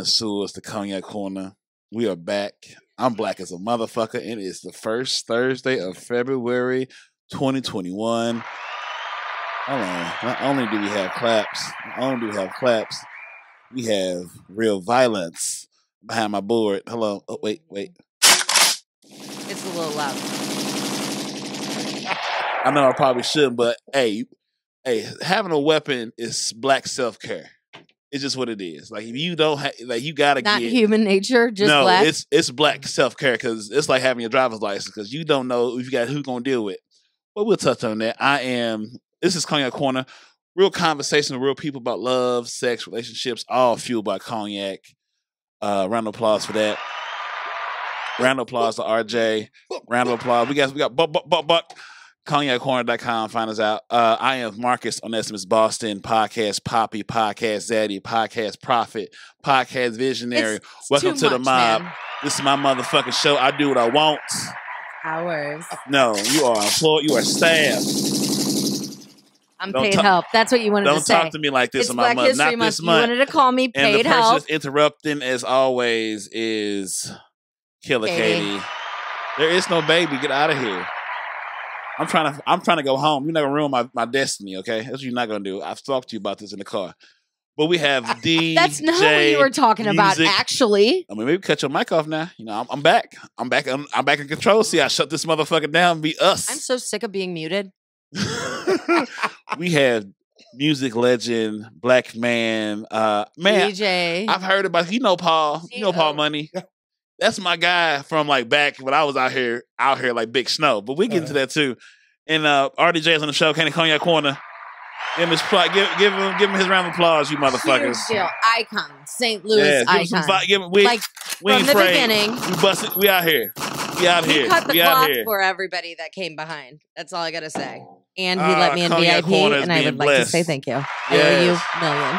connoisseurs, the Cognac Corner. We are back. I'm black as a motherfucker, and it's the first Thursday of February 2021. Hold on. Not only do we have claps, we have real violence behind my board. Hello. Oh, wait. It's a little loud. I know I probably shouldn't, but hey, having a weapon is black self-care. It's just what it is. Like if you don't you gotta not human nature, just no, black. it's black self-care because it's like having your driver's license because you don't know if you got who's gonna deal with. But we'll touch on that. This is Cognac Corner. Real conversation with real people about love, sex, relationships, all fueled by cognac. Round of applause for that. Round of applause to RJ. Round of applause. We got Buck. CognacCorner.com. Find us out. I am Marcus Onesimus Boston, podcast Poppy, podcast Zaddy, podcast Prophet, podcast Visionary. Welcome to the mob. Man. This is my motherfucking show. I do what I want. Ours. No, you are employed. You are staff. I'm paid help. That's what you wanted to say. Don't talk to me like this on my month. Not this month. You wanted to call me paid help. And the person interrupting, as always, is Killer Katie. There is no baby. Get out of here. I'm trying to go home. You're not gonna ruin my destiny, okay? That's what you're not gonna do. I've talked to you about this in the car. But we have DJ. That's not what you were talking about, actually. I mean, maybe cut your mic off now. You know, I'm back. I'm back in control. See, I shut this motherfucker down. Be us. I'm so sick of being muted. We have music legend, black man, DJ. I've heard about Paul. You know Paul Money. That's my guy from like back when I was out here like Big Snow. But we get into that too. And RDJ is on the show, Cognac Corner. Give him his round of applause, you motherfuckers. Huge deal. Icon. St. Louis icon. We from the beginning. We busted. We out here. We out here. He cut the we clock out here. for everybody that came behind. That's all I got to say. And he let me in VIP, and I would like to say thank you. Yes. I owe you millions.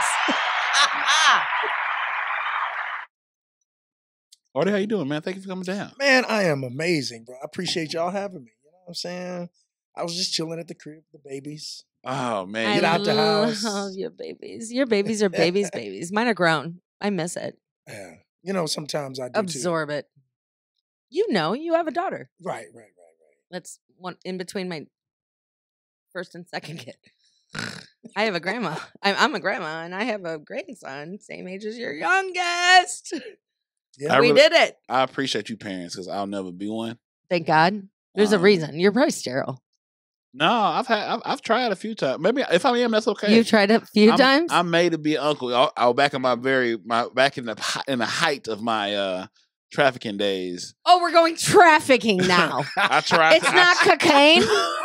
Artie, how you doing, man? Thank you for coming down. Man, I am amazing, bro. I appreciate y'all having me. You know what I'm saying? I was just chilling at the crib with the babies. Oh, man. Get out the house. I love your babies. Your babies are babies. Mine are grown. I miss it. Yeah. You know, sometimes I do absorb it. You know, you have a daughter. Right. That's one in between my first and second kid. I have a grandma. I'm a grandma, and I have a grandson, same age as your youngest. Yeah, we did it. I appreciate you parents because I'll never be one. Thank God. There's a reason. You're probably sterile. No, I've tried a few times. Maybe if I am, that's okay. You've tried a few times. I'm made to be an uncle. I was back in back in the height of my trafficking days. Oh, we're going trafficking now. I tried. It's not cocaine.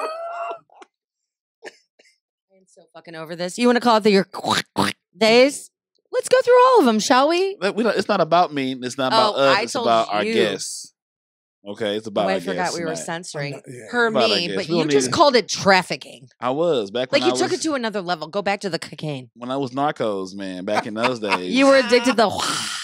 I'm so fucking over this. You want to call it your days? Let's go through all of them, shall we? It's not about me. It's not about us. It's about our guests. Okay, it's about. I forgot we were censoring me, but you just called it trafficking. I was back when you took it to another level. Go back to the cocaine. When I was narcos, man, back in those days. You were addicted to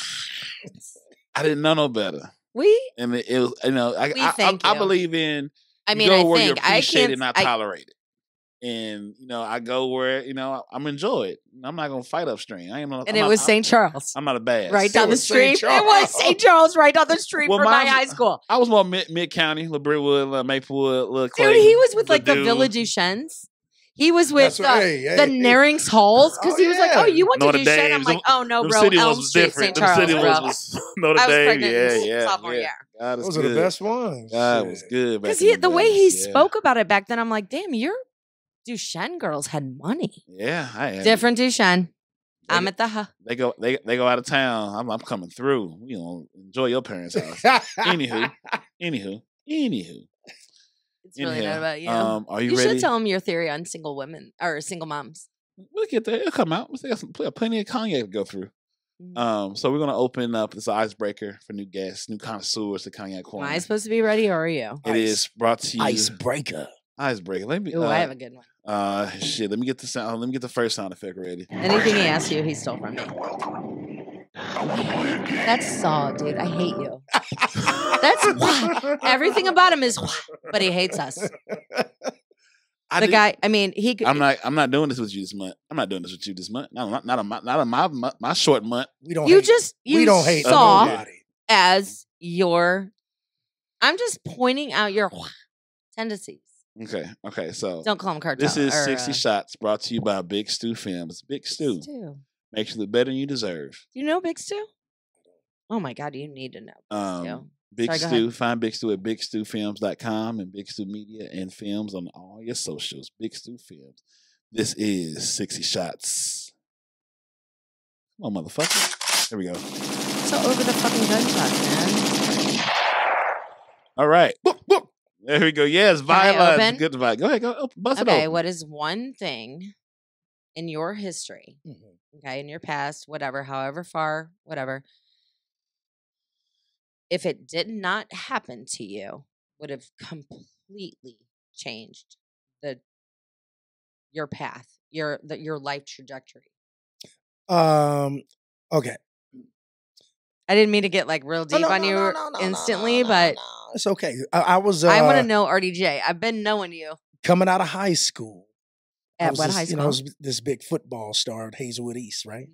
I didn't know no better. And it was, I believe in. I mean, I where you're appreciated, not tolerated. And I go where I'm enjoyed. I'm not gonna fight upstream. It was St. Charles. I'm not a bad. Right down the street. It was St. Charles, right down the street from my high school. I was more mid county, La Brentwood, Maplewood, Dude, he was with like the Village Duchennes. He was with the Narings Halls because he was like, "Oh, you went to Duchenne?" I'm like, "Oh no, bro, Elm Street, St. Charles, bro." I was pregnant sophomore year. Those are the best ones. God was good because the way he spoke about it back then, I'm like, "Damn, your Duchenne girls had money." Yeah, I am. Different Duchenne. I'm at the They go out of town. I'm coming through. Enjoy your parents' house. Anywho. It's really not about you. Are you ready? You should tell them your theory on single women or single moms. We'll get there. It'll come out. We got plenty of cognac to go through. So we're gonna open up this icebreaker for new guests, new connoisseurs to Cognac Corner. Am I supposed to be ready or are you? It is brought to you. Icebreaker. Let me. I have a good one. Shit. Let me get the sound. Let me get the first sound effect ready. Anything he asks you, he stole from me. That's Saw, dude. I hate you. That's why. Everything about him is why, but he hates us. I The do- guy, I mean, he could. I'm not doing this with you this month. I'm not doing this with you this month. Not on my short month. We don't. You hate, just we you don't hate saw nobody. as your. I'm just pointing out your tendencies. Okay. So Don't call him cartel. this is or, 60 Shots brought to you by Big Stew Films. Big Stew Stew. makes you look better than you deserve. Do you know Big Stew? Oh my God, you need to know. Big Stew. Big Sorry, go Stew, ahead. find Big Stew at bigstewfilms.com and Big Stew Media and Films on all your socials. Big Stew Films. This is 60 Shots. Come on, motherfucker. Here we go. So over the fucking gunshots, man. All right. Book, book. There we go. Yes, I violence. open? Good vibe. Go ahead. Go bust it Okay, open. what is one thing in your history, Mhm. okay, in your past, whatever, however far, whatever, if it did not happen to you, would have completely changed your path, your life trajectory? Okay. I didn't mean to get like real deep on you instantly, but it's okay. I was. I want to know RDJ. I've been knowing you coming out of high school. I at was what this, high You know, school? I was this big football star at Hazelwood East, right?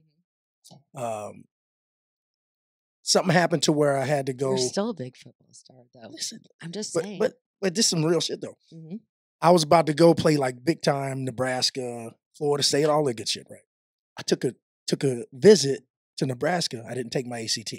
Something happened to where I had to go. You're still a big football star, though. Listen, I'm just but saying. but this is some real shit though. Mhm. I was about to go play like big time Nebraska, Florida State, all that good shit, right? I took a visit to Nebraska. I didn't take my ACT.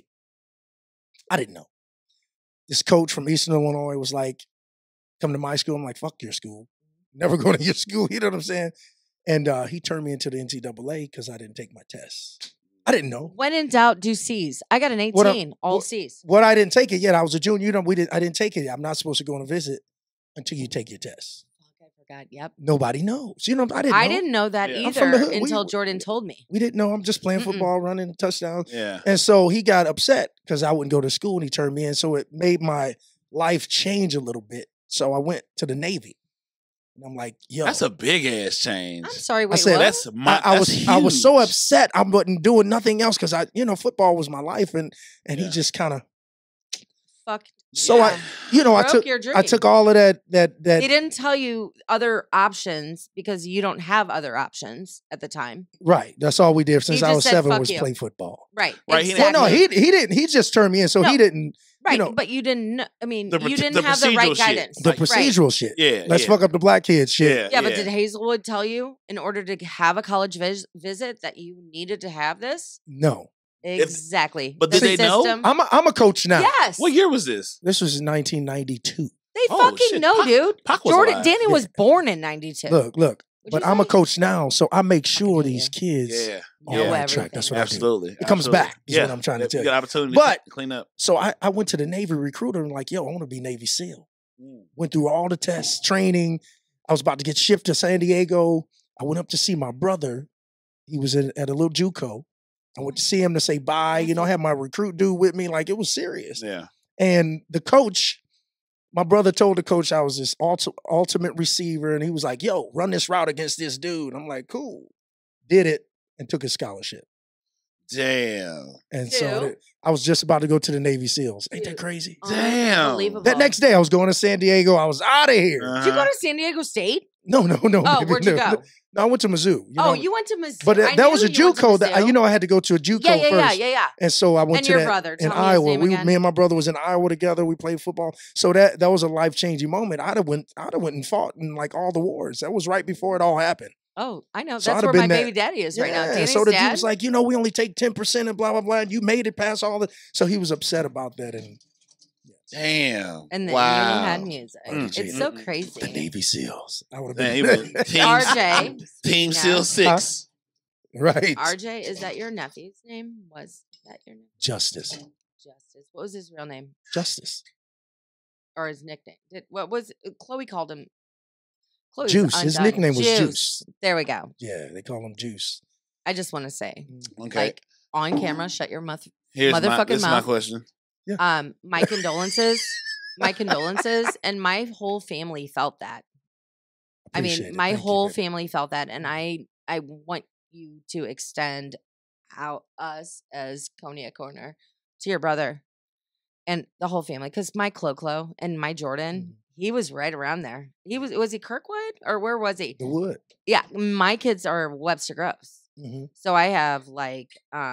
I didn't know. This coach from Eastern Illinois was like, "Come to my school." I'm like, "Fuck your school. Never go to your school." You know what I'm saying? And he turned me into the NCAA because I didn't take my test. I didn't know. When in doubt, do C's. I got an 18, What up- all what- C's. What I didn't take it yet. I was a junior. You know, I didn't take it. I'm not supposed to go on a visit until you take your test. Fuck, I forgot. Yep. Nobody knows. You know, I I didn't know. didn't know that Yeah. I'm from the either hood. We- until Jordan told me. We didn't know. I'm just playing Mm-mm. football, running touchdowns. Yeah. And so he got upset because I wouldn't go to school and he turned me in. So it made my life change a little bit. So I went to the Navy. And I'm like, yo. That's a big ass change. I'm sorry. Wait, said what? That's I was so huge. upset. I wasn't doing nothing else because football was my life. And Yeah. he just kind of, Fuck. so yeah. Broke your dream. I took all of that. They didn't tell you other options because you don't have other options at the time. Right. That's all we did since I just was said, 7 "Fuck was you." play football. Right. Right, he Exactly. Well, no, he didn't. He just turned me in. So No. he didn't. Right. know, but you didn't know. I mean, The you proce- didn't the have the right procedural shit. guidance. The Like, procedural shit. Yeah. Let's yeah. fuck up the black kids shit. Yeah, but did Hazelwood tell you in order to have a college visit that you needed to have this? No. Exactly. but The did they know? system- I'm a coach now. Yes. What year was this? This was in 1992. They Oh, fucking shit. know, Pac- dude. Pac was Jordan alive. Danny was Yeah. born in 92. Look. What'd But you I'm a say? coach now, so I make sure Yeah. these kids Yeah. are Know on everything. track. That's what I do. Absolutely. It comes Absolutely. back, is what I'm trying to tell You you. got opportunity But- to clean up. So I went to the Navy recruiter and like, yo, I want to be Navy SEAL. Mm. Went through all the tests, training. I was about to get shipped to San Diego. I went up to see my brother. He was at a little JUCO. I went to see him to say bye. You know, I had my recruit dude with me. Like, it was serious. Yeah. And the coach, my brother told the coach I was this ultimate receiver. And he was like, yo, run this route against this dude. I'm like, cool. Did it and took a scholarship. Damn. And Dude. so I was just about to go to the Navy SEALs. Ain't that Dude. crazy? Damn. Unbelievable. That next day I was going to San Diego. I was out of here. Uh-huh. Did you go to San Diego State? No. Oh, baby, where'd you no, go? No, I went to Mizzou. Oh, you went to Mizzou. But I that was knew a you went to JUCO that Mizzou. I had to go to a JUCO first. Yeah. And so I went And to your that brother. in Tell me his Iowa. name again. Me and my brother was in Iowa together. We played football. So that was a life changing moment. I'd have went and fought in like all the wars. That was right before it all happened. Oh, I know. So I'd That's have where my been that- baby daddy is right now. Yeah, Danny's so the dad. dude was like, we only take 10% and blah blah blah. And you made it past all the. So he was upset about that. And Damn. and then wow. you had music. Mm. It's so the crazy. Navy SEAls. I would have Man, he been was Team, RJ. Team Yeah. Seal 6. right. RJ, is that your nephew's name? Was that your nephew? Justice. Justice. What was his real name Justice. or his nickname? What was Chloe called him? Chloe's Juice. His undone. nickname was Juice. There we go. Yeah, they call him Juice. I just want to say, Okay. like on camera, shut your mouth. Here's motherfucking this is my mouth. question. My condolences. My condolences, and my whole family felt that. I Appreciate mean, it. my Thank you, whole baby. family felt that, and I want you to extend out us as Cognac Corner to your brother and the whole family, because my Clo and my Jordan, He was right around there. Was he Kirkwood or where was he? The Wood. Yeah, my kids are Webster Groves. Mm-hmm. So I have like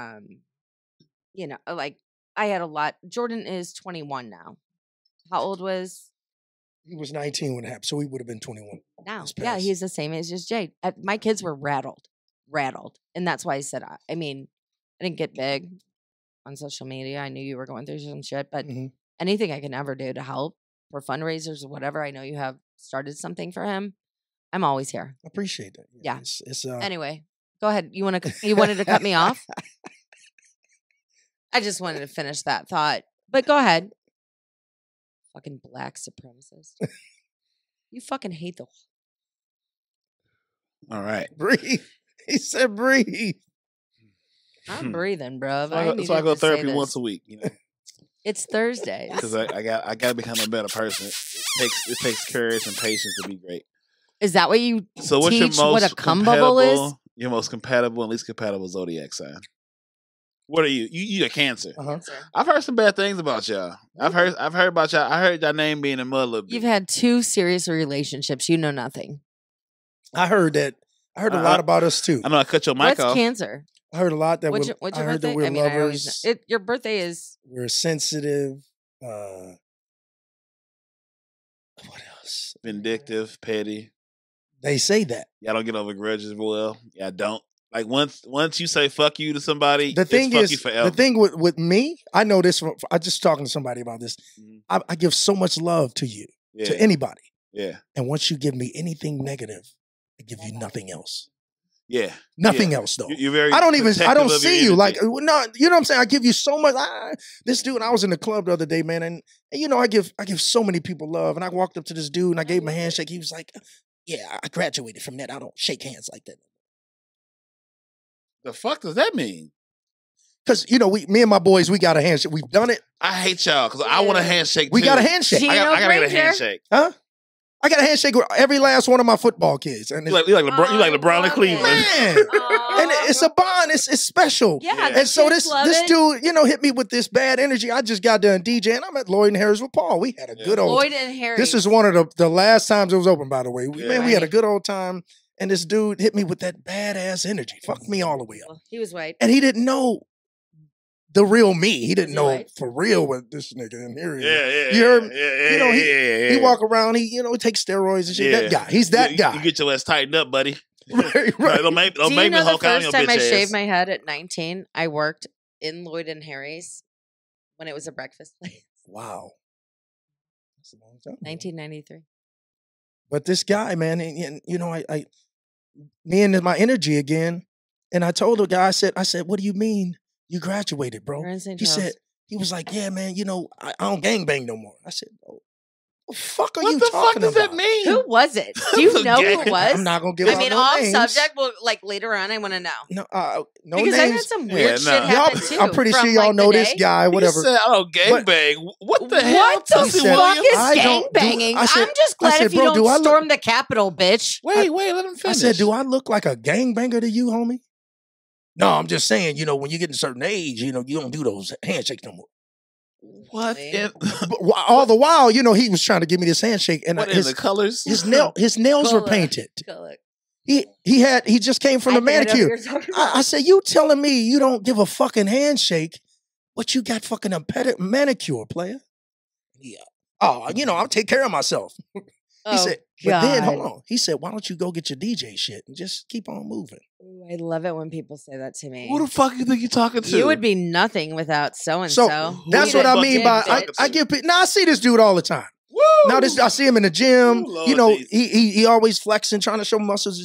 like I had a lot. Jordan is 21 now. How old was He was 19 when it happened, so he would have been 21. now? This Yeah, past- he's the same age as Jade. My kids were rattled, and that's why I said. I mean, I didn't get big on social media. I knew you were going through some shit, but Mhm. anything I can ever do to help for fundraisers or whatever. I know you have started something for him. I'm always here. I appreciate that. Yeah. It's Anyway, go ahead. You wanted to cut me off? I just wanted to finish that thought. But go ahead. Fucking black supremacist. You fucking hate the All right. breathe. He said breathe. I'm breathing, bruv. So I go therapy once a week, you know, It's Thursdays. because I got to become a better person. It takes courage and patience to be great. Is that what you So what's your teach most what a cum bubble is? compatible, your most compatible and least compatible zodiac sign? What are you? You a Cancer. Uh-huh. I've heard some bad things about y'all. I've heard about y'all. I heard y'all name being in mud a little bit. You've had 2 serious relationships. You know nothing. I heard that. I heard a lot about us too. I know I cut your mic What's off. Cancer? I heard a lot that What's we're, your I heard birthday? that we're I mean, I always lovers. know. Your birthday is We're sensitive. What else? Vindictive, petty. They say that. Y'all don't get over grudges well. Y'all don't. Like once you say fuck you to somebody, The thing it's fuck is, you forever. the thing with me, I know this. I just talking to somebody about this. Mhm. I give so much love to you, yeah, to anybody, yeah, and once you give me anything negative, I give you nothing else. yeah. Nothing Yeah. else though. You're very. I don't protective of your see you like energy. no, you know what I'm saying. I give you so much. This dude, I was in the club the other day, man, and you know I give so many people love, and I walked up to this dude and I gave him a handshake. He was like, "Yeah, I graduated from that. I don't shake hands like that." The fuck does that mean? Because me and my boys, we got a handshake. We've done it, I hate y'all because I want a handshake. we too. got a handshake, I gotta get a Granger. handshake. huh? I got a handshake with every last one of my football kids, and You like LeBron? You like LeBron and love Cleveland? man, and it's a bond. It's special. Yeah, Yeah. And so kids love this it. dude, hit me with this bad energy. I just got done DJing. I'm at Lloyd and Harris with Paul. We had a Yeah. good old. Lloyd and Harry. This is one of the last times it was open, by the way. Yeah. Man, we had a Right. good old time. And this dude hit me with that badass energy. Fucked me all the way up. He was white. And he didn't know the real me. He didn't he know white? for real what this nigga in here is. Yeah. You heard me? Yeah, You know, yeah. He walk around, he takes steroids and shit. Yeah. That guy. He's that You guy. get your ass tightened up, buddy. Right. Don't make Do you me know the Hulk out on first your time I bitch ass. shaved my head at 19? I worked in Lloyd and Harry's when it was a breakfast place. Wow. That's a long time ago. 1993. But this guy, man, and I me and my energy again. And I told the guy, I said, what do you mean you graduated, bro? You're in St. He Charles. said, he was like, yeah, man, I don't gangbang no more. I said, oh, what the fuck are What you the fuck talking does about? that mean? Who was it? Do you know who it was? I'm not gonna give I out mean, no off names. subject. Well, like later on, I want to know No, no because I had names. some Yeah, weird no. shit happen too. I'm pretty from, sure y'all like, know the this day. guy, whatever. He said, I don't gangbang. What the hell? What the Tussie said- fuck Williams? is I don't do- gangbanging? I said- I'm just glad said, if you bro, do I don't look- storm the Capitol, bitch. Wait, let him I finish. said, do I look like a gangbanger to you, homie? No, I'm just saying, when you get a certain age, you don't do those handshakes no more. What? Really? In, But all the while, he was trying to give me this handshake, and what in the colors? his nails were Color. painted. Color. He just came from the I think I know who manicure. you're talking about. I said, you telling me you don't give a fucking handshake, but you got fucking a manicure, player? Yeah. Oh, I'll take care of myself. He said, but then, hold on. He said, why don't you go get your DJ shit and just keep on moving? Ooh, I love it when people say that to me. Who the fuck you think you talking to? You would be nothing without so and So so. that's Who what the I fuck mean you by talking I to? give people. Now I see this dude all the time. Woo! Now I see him in the gym. Ooh, Lord Jesus. He always flexing, trying to show muscles.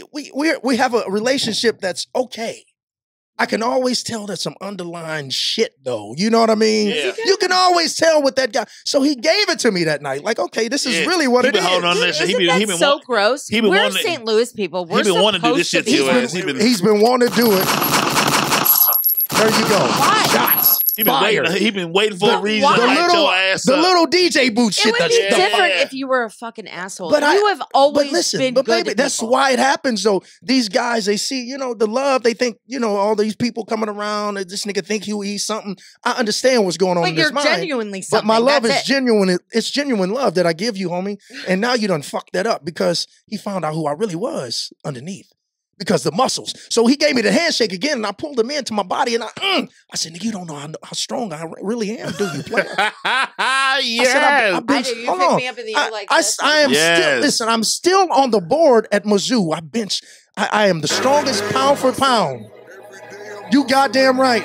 We have a relationship that's okay. I can always tell there's some underlying shit though. You know what I mean? Yeah. You can always tell with that guy. So he gave it to me that night. Like, okay, this is Yeah. really what He it been is. holding on to that shit. He Isn't been that so want- gross? he been We're wanting- St. Louis people. We're been wanting to do this supposed shit to be- your ass. He been- He's been wanting to do it. There you go. Why? Shots. He been fire. waiting. He been waiting for a But reason why? to The light little- your ass The up. little DJ booth shit. It would be Yeah. different Yeah. if you were a fucking asshole. But you have always But listen, been but good baby, to that's people. why it happens though. These guys, they see, the love, they think, all these people coming around, and this nigga think he's something. I understand what's going on in But you're his mind. genuinely But something. my love That's is genuine. It's genuine love that I give you, homie. And now you done fucked that up because he found out who I really was underneath. Because the muscles. So he gave me the handshake again, and I pulled him into my body, and I said, "Nigga, you don't know how strong I really am, do you, player?" Yes. I've been- I do. You hold pick on. me up in the air like I this. am still, Yes. listen, I'm still on the board at Mizzou. I bench. I am the strongest pound for pound. You goddamn right.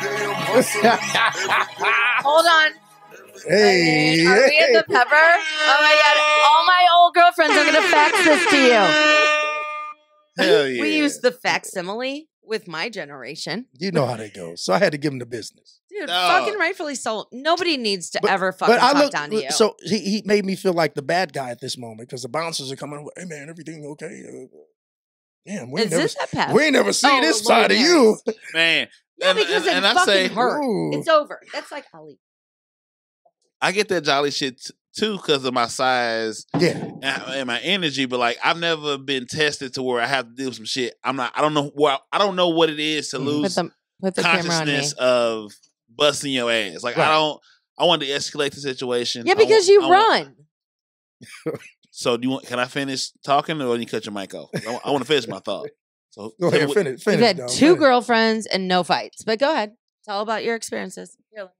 Hold on. Hey, Are we in the pepper? Oh my god! All my old girlfriends are gonna fax this to you. Hell yeah. We use the facsimile with my generation. you know how that goes. So I had to give him the business. Dude, No. fucking rightfully so. Nobody needs to But- ever fucking talk down to you. So he made me feel like the bad guy at this moment because the bouncers are coming. Hey man, everything okay? Damn, we Is ain't never, this that Pep? we ain't never seen Oh, this Lord side of Mary's. you. Man. Yeah, because it I fucking say, hurt. Ooh. It's over. That's like Ali. I get that jolly shit too because of my size Yeah, and my energy, but like I've never been tested to where I have to do some shit. I don't know what it is to Mhm. lose Put the camera on me. consciousness of busting your ass. Like Right. I wanted to escalate the situation. Yeah, because you run. So do you want? Can I finish talking, or you cut your mic off? I want to finish my thought. So go ahead, finish. You've Finish. had dog, 2 finish. girlfriends and no fights. But go ahead. Tell about your experiences.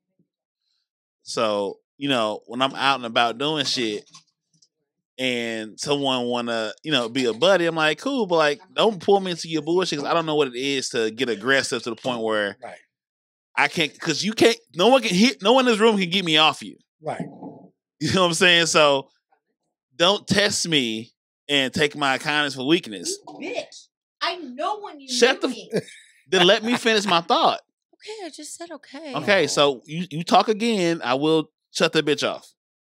So, when I'm out and about doing shit and someone wanna, be a buddy, I'm like, cool, but like don't pull me into your bullshit because I don't know what it is to get aggressive to the point where Right, I can't, because you can't, no one in this room can get me off you. right. You know what I'm saying? So don't test me and take my kindness for weakness. Bitch. I know when you Shut knew the me. Then let me finish my thought. Okay, I just said okay. Okay, so you talk again, I will shut that bitch off.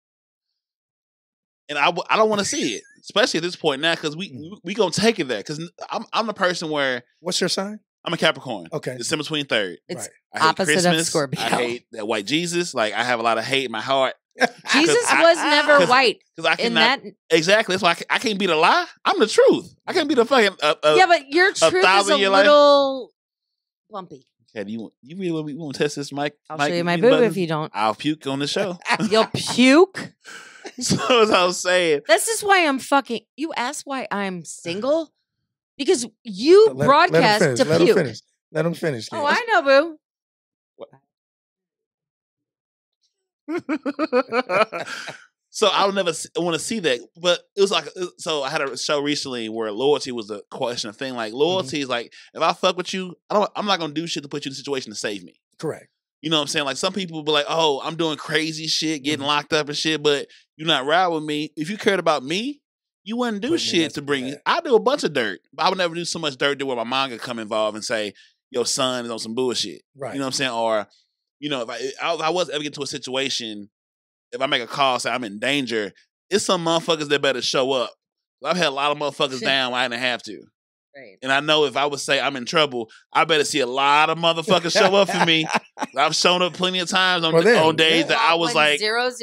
And I don't want to see it, especially at this point now, because we gonna take it there. Because I'm the person where What's your sign? I'm a Capricorn. Okay. December 23rd. It's Right. I hate opposite of Christmas. Scorpio. I hate that white Jesus. Like I have a lot of hate in my heart. Jesus I- was never 'cause- white. Because I In cannot that, exactly. That's why I can't be the lie. I'm the truth. I can't be the fucking. yeah, but your truth is a 1,000-year life? little bumpy. Okay, you really want to test this mic? I'll mic show you my mute boob button? if you don't. I'll puke on the show. You'll puke. So as I was saying, This is why I'm fucking. You asked why I'm single? Because you Let broadcast him finish. to Let him puke. finish. Let him finish. Oh, kids. I know, boo. so I would never want to see that. But it was like, so I had a show recently where loyalty was a question of thing. Like loyalty is like, if I fuck with you, I'm not gonna do shit to put you in a situation to save me. Correct. You know what I'm saying? Like some people be like, oh, I'm doing crazy shit, getting locked up and shit, but you're not ride with me. If you cared about me, you wouldn't do Put me in shit that- to bring. yeah. I do a bunch of dirt, but I would never do so much dirt to where my mom could come involved and say, your son is on some bullshit. Right. You know what I'm saying? Or, if I was ever get to a situation, if I make a call, say I'm in danger, it's some motherfuckers that better show up. I've had a lot of motherfuckers down when I didn't have to. Right. And I know if I would say I'm in trouble, I better see a lot of motherfuckers show up for me. I've shown up plenty of times on, Well, then, on days yeah. that I was like,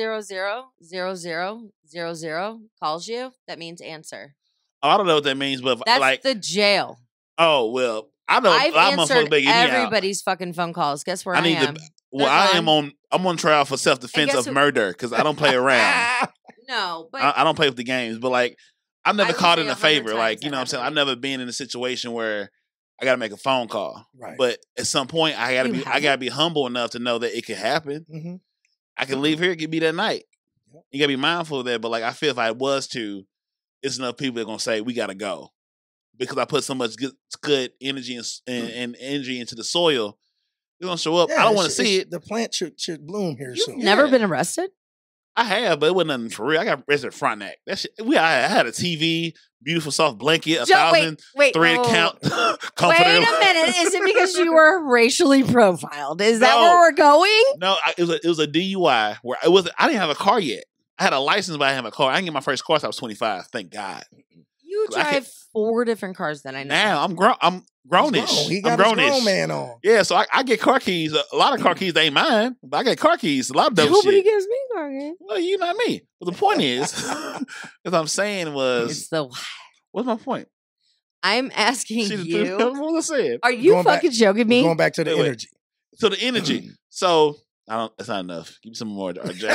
0000000 calls you, that means answer. oh, I don't know what that means, but That's like, the jail. oh, well, I know I've a lot of motherfuckers answered better get me out. everybody's fucking phone calls. Guess where I, I need am? to, well, I They're am gone. I'm on trial for self-defense guess of who- murder because I don't play around. No, but I don't play with the games, but like, I've I never would caught say in a 100 favor. times Like, that you know what I'm saying? I've happened. never been in a situation where I got to make a phone call. Right. But at some point, I You gotta haven't? be humble enough to know that it could happen. Mhm. I can leave here, it could be that night. Yep. You gotta be mindful of that. But like, I feel if I was to, it's enough people that are gonna say we gotta go because I put so much good energy and energy into the soil. They're gonna show up. Yeah, I don't want to it's- see it's- it. The plant should bloom here you've soon. never Yeah. been arrested? I have, but it wasn't nothing for real. I got arrested at Frontenac. That shit. I had a TV, beautiful soft blanket, a thousand, wait, three whoa, whoa, account. whoa. comforter. Wait a minute. Is it because you were racially profiled? Is that No. where we're going? No, it was a DUI where I didn't have a car yet. I had a license, but I didn't have a car. I didn't get my first car until I was 25. Thank God. You I can't- drive 4 different cars that I know. Now I'm grown. Grownish. He I'm got his grownish. grown man on. Yeah, so I get car keys. A lot of car keys they ain't mine, but I get car keys. A lot of dope Nobody shit. gives me car keys. Well, you know me. But the point is, what I'm saying It's was, the. what's my point? I'm asking See, you. what was I saying? Are you Going back- fucking joking me? Going back to the Wait, wait. energy. So the energy. So I don't. That's not enough. Give me some more. RJ.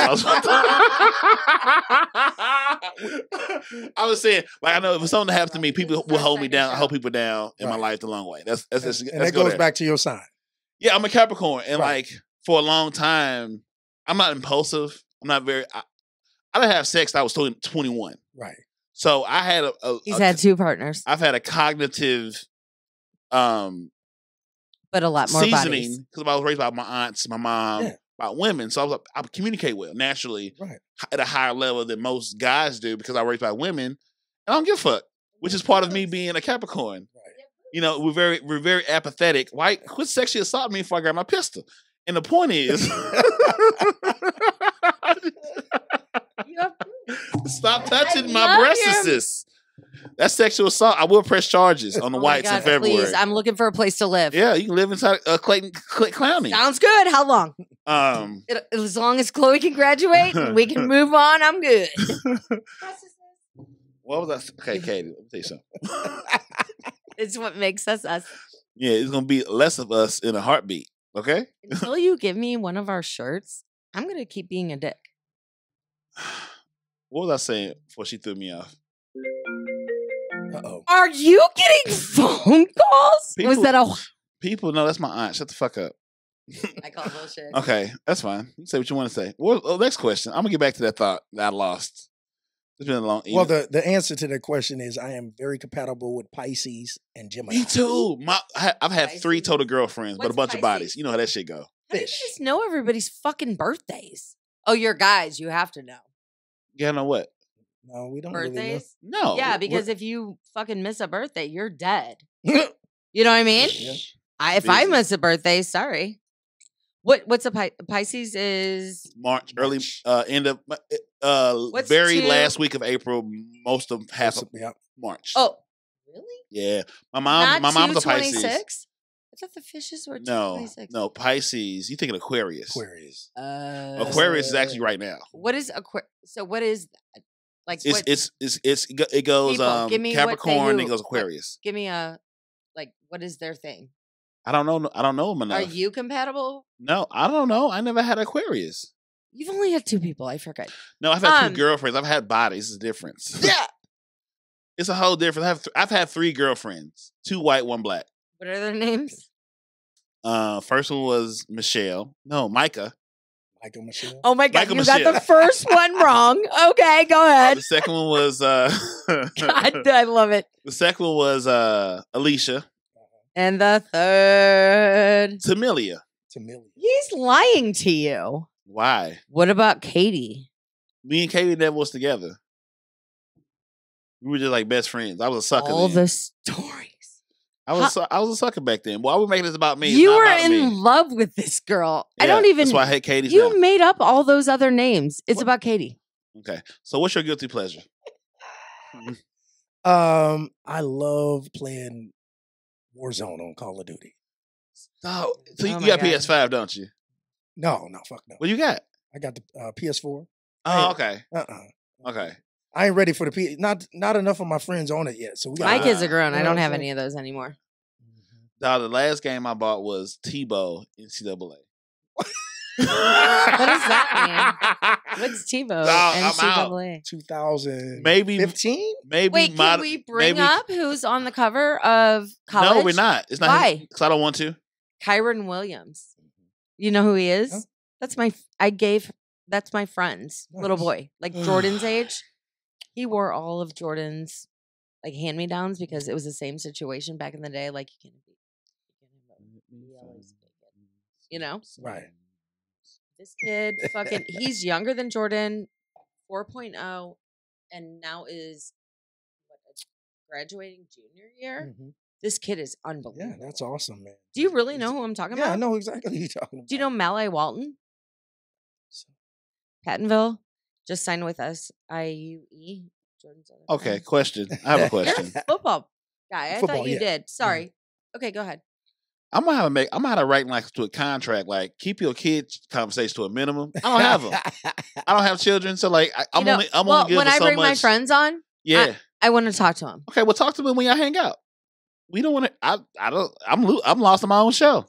I was saying, like, I know if something happens to me, people will hold me down. I hold people down in my Right. life the long way. That's And let's that go goes there. back to your sign. Yeah, I'm a Capricorn, and Right. like for a long time, I'm not impulsive. I'm not very. I didn't have sex. I was 21, Right. so I had He's had 2 partners, I've had a cognitive but a lot more seasoning bodies. because I was raised by my aunts, my mom, Yeah. by women. So I would communicate well naturally Right. at a higher level than most guys do because I was raised by women, and I don't give a fuck, which is part of me being a Capricorn. Right. You know, we're very apathetic. Why quit sexually assaulting me before I grab my pistol? And the point is, stop touching my love breasts. That's sexual assault. I will press charges on the Oh my whites God, in February. Please, I'm looking for a place to live. Yeah, you can live inside Clayton Clowney. Sounds good. How long? Um, As long as Chloe can graduate and we can move on, I'm good. what was I? Okay, Katie, let me tell you something. It's what makes us us. Yeah, it's gonna be less of us in a heartbeat. Okay. Until you give me one of our shirts, I'm gonna keep being a dick. What was I saying before she threw me off? Uh-oh. Are you getting phone calls? Was People- that a? People know that's my aunt. Shut the fuck up. I call bullshit. Okay, that's fine. You say what you want to say. Well, next question. I'm gonna get back to that thought that I lost. It's been a long. Well, the answer to that question is I am very compatible with Pisces and Gemini. me too. I've had 3 Pisces. total girlfriends, but a What's bunch of Pisces? bodies. You know how that shit go. How do you Fish. just know everybody's fucking birthdays? Oh, you're guys. You have to know You know what? No, we don't really know. birthdays. No. Yeah, we're- because if you fucking miss a birthday, you're dead. Yeah. You know what I mean? Yeah. If I Busy. miss a birthday, sorry. What's a Pisces is? March, early March. end of What's very 2? last week of April, most of half of Yeah. March. Oh, really? Yeah. My mom's a Pisces. 2/26? I thought the fishes were No, 2/26. no, Pisces. You thinking Aquarius. Aquarius. Aquarius is actually right now. What is So what is that? Like what? It goes People, give me what they Capricorn, who. it goes What- Aquarius. Give me a what is their thing? I don't know them enough. Are you compatible? No, I don't know. I never had Aquarius. You've only had 2 people. I forget. No, I've had Um, 2 girlfriends. I've had bodies. It's a difference. Yeah. It's a whole difference. I've had 3 girlfriends. 2 white, 1 black. What are their names? First one was Michelle. No, Micah. Michael Michelle. Oh my God, Michael you got Michelle. the first one wrong. Okay, go ahead. The second one was God, I love it. the second one was Alicia. And the third. Tamilia. Tamilia. He's lying to you. Why? What about Katie? Me and Katie never was together. We were just like best friends. I was a sucker. All then. the stories. I was a sucker back then. Why are we making this about me? It's You not were about in me. love with this girl. I Yeah, don't even. That's why I hate Katie's You now. made up all those other names. It's What? about Katie. Okay. So what's your guilty pleasure? I love playing Warzone on Call of Duty. Oh, so you Oh my got God. PS5, don't you? No, fuck no. What you got? I got the PS4. Oh, Hey. okay. Uh-uh. Okay. I ain't ready for the P. Not enough of my friends on it yet. So we got. My Ah. kids are grown. I You know don't what I'm have saying? any of those anymore. Now, the last game I bought was Tebow NCAA. What does that mean? What's TiVo? No, I'm out. NCAA. 2015. Maybe Wait, can mod- we bring maybe- up who's on the cover of college? No, we're not. It's not. Why? Because I don't want to. Kyron Williams. You know who he is? Huh? That's my friend's little Nice. boy, like Jordan's age. He wore all of Jordan's like hand-me-downs because it was the same situation back in the day. Like you know, Right. this kid fucking he's younger than Jordan, 4.0, and now is graduating junior year. Mhm. This kid is Yeah, unbelievable. that's awesome, man. Do you really know who I'm talking Yeah, about? I know exactly who you're talking about. Do you know Malay Walton? Pattonville just signed with us. IUE. Jordan's other Okay, friend. question. I have a You're question. a football guy. I Football, thought you yeah. did. Sorry. Okay, go ahead. I'm gonna have to write like to a contract, like keep your kids' conversation to a minimum. I don't have them. I don't have children, so like I'm only giving when I so bring much. my friends on, Yeah. I want to talk to them. Okay, well, talk to me when y'all hang out. We don't want to. I don't. I'm lost in my own show.